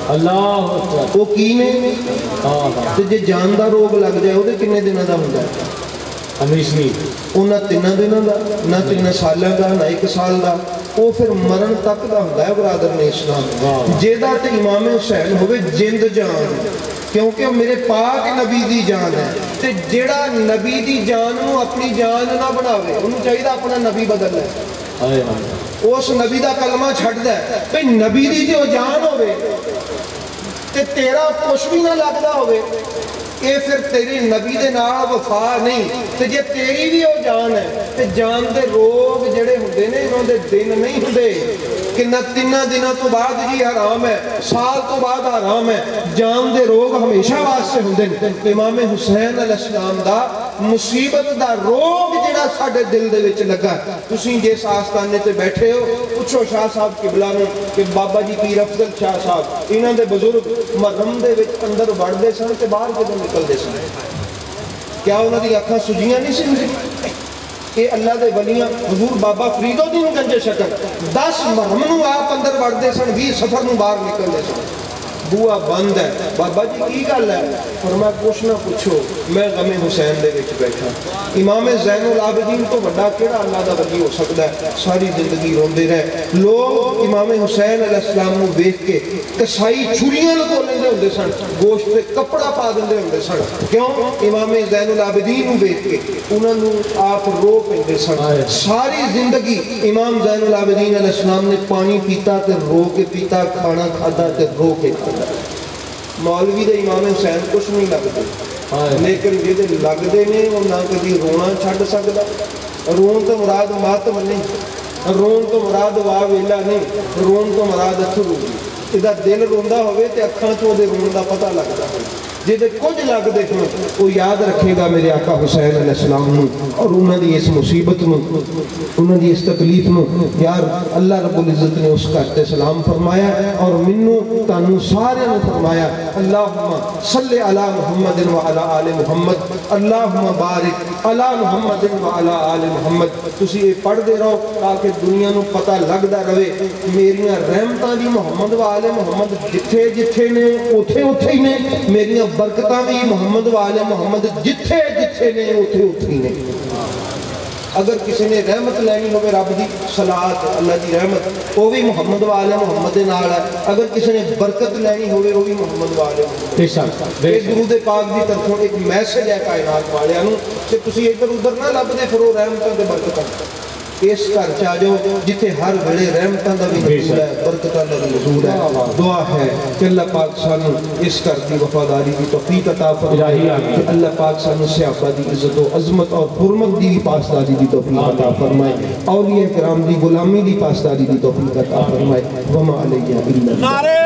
اللہ اکبر وہ کی نے ہاں تے جے جان دا روگ لگ جائے وہ کنے دنوں دا ہوندا ہے ہمیشہ وہ نہ تین دنوں دا نہ تین سالاں دا نہ ایک سال دا وہ پھر مرن تک دا ہوندا ہے برادر نے اسلام جیدہ تے امام حسین ہوئے جند جان کیونکہ میرے پاک نبی دی جان ہے تے جیڑا نبی دی جان نو اپنی جان نہ بناوے انہوں چاہیے اپنا نبی بدل ہے اس نبی دا کلمہ چھٹ دے بھئی نبی دی جو جان ہوئے تے تیرا کچھ بھی نہ لگدا ہوئے اے پھر تیری نبی دے نال وفا نہیں تے جے تیری بھی وہ جان ہے تے جان دے روگ جڑے ہوندے نے انہوں دے دن نہیں ہوندے کہ نہ تینہ دنوں تو بعد جی حرام ہے سال تو بعد حرام ہے جان دے روگ ہمیشہ واسطے ہوندے نے امام حسین علیہ السلام دا مصیبت دا روگ جڑا ساڈے دل دے وچ لگا تسی جس آستانے تے بیٹھے ہو پوچھو شاہ صاحب قبلہ نو کہ بابا جی پیر افضل شاہ صاحب انہاں دے بزرگ محرم دے وچ اندر وڑدے سن تے باہر کدوں نکلدے سن کیا انہاں دی اکھاں سجیاں نہیں سی اے اللہ دے ولیاں حضور بابا فرید الدین گنج شکر دس محرم نو آپ اندر وڑدے سن بھی سفر نو باہر نکلدے سن بوا بند ہے بابا جی کی گل ہے فرمایا کچھ نہ پوچھو میں غم حسین دے وچ بیٹھا امام زین العابدین تو بڑا کیڑا اللہ دا ولی ہو سکتا ہے ساری زندگی روندے رہے لوگ امام حسین علیہ السلام نو دیکھ کے کسائی چھریاں لگو لیندے ہوندے سن گوشت تے کپڑا پا دیندے ہوندے سن کیوں امام زین العابدین نو دیکھ کے انہاں نو آپ رو پیندے سن ساری زندگی امام زین العابدین علیہ السلام نے پانی پیتا تے رو کے پیتا کھانا کھادا تے رو کے کھادا مولوی دے امام حسین کچھ نہیں لگتے لیکن جیدے لگتے نے وہ نہ کبھی رونا چھڑ سکتا رون تو مراد ماتم نہیں رون تو مراد واہ ویلا نہیں رون تو مراد اتھرو ادھا دل روندہ ہوئے تے اکھاں چو دے رون دا پتہ لگتا ہے جیدے کچھ لگ دیکھنے وہ یاد رکھے گا میرے آقا حسین علیہ السلام نو اور انہوں نے اس مصیبت نو انہوں نے اس تکلیف نو یار اللہ رب العزت نے اس کا سلام فرمایا اور منو تانو سارے نے فرمایا اللہم صلی علی محمد وعلا آل محمد اللہم بارک علی محمد وعلا آل محمد تسی یہ پڑھ دے رہو تاکہ دنیا نو پتہ لگ دا رہے میریاں رحمتاں دی محمد وعلا محمد جتھے جتھے نے اوتھے اوتھے ہی نے میریاں برکتاں بھی محمد والے محمد جتھے جتھے نے اتھے اتھی نے اگر کسی نے رحمت لینی ہوئے رب دی صلاحات اللہ دی رحمت وہ بھی محمد والے محمد نال ہے اگر کسی نے برکت لینی ہوئے وہ بھی محمد والے محمد ایک درود پاک دی طرفوں ایک میسج ہے کائنات والے انہوں کہ تسی ادھر ادھر نہ لب دے فرو رحمتاں دے برکتاں اس کر چاہو جتھے ہر بڑے رحمتاں دا بھی نزول ہے برکتاں دا بھی نزول ہے دعا ہے کہ اللہ پاک سانو اس کر دی وفاداری دی توفیق عطا فرمائے کہ اللہ پاک سانو صحابہ دی عزت و عظمت اور حرمت دی پاسداری دی توفیق عطا فرمائے اولیاء کرام دی غلامی دی پاسداری دی توفیق عطا فرمائے وما علیہ الا اللہ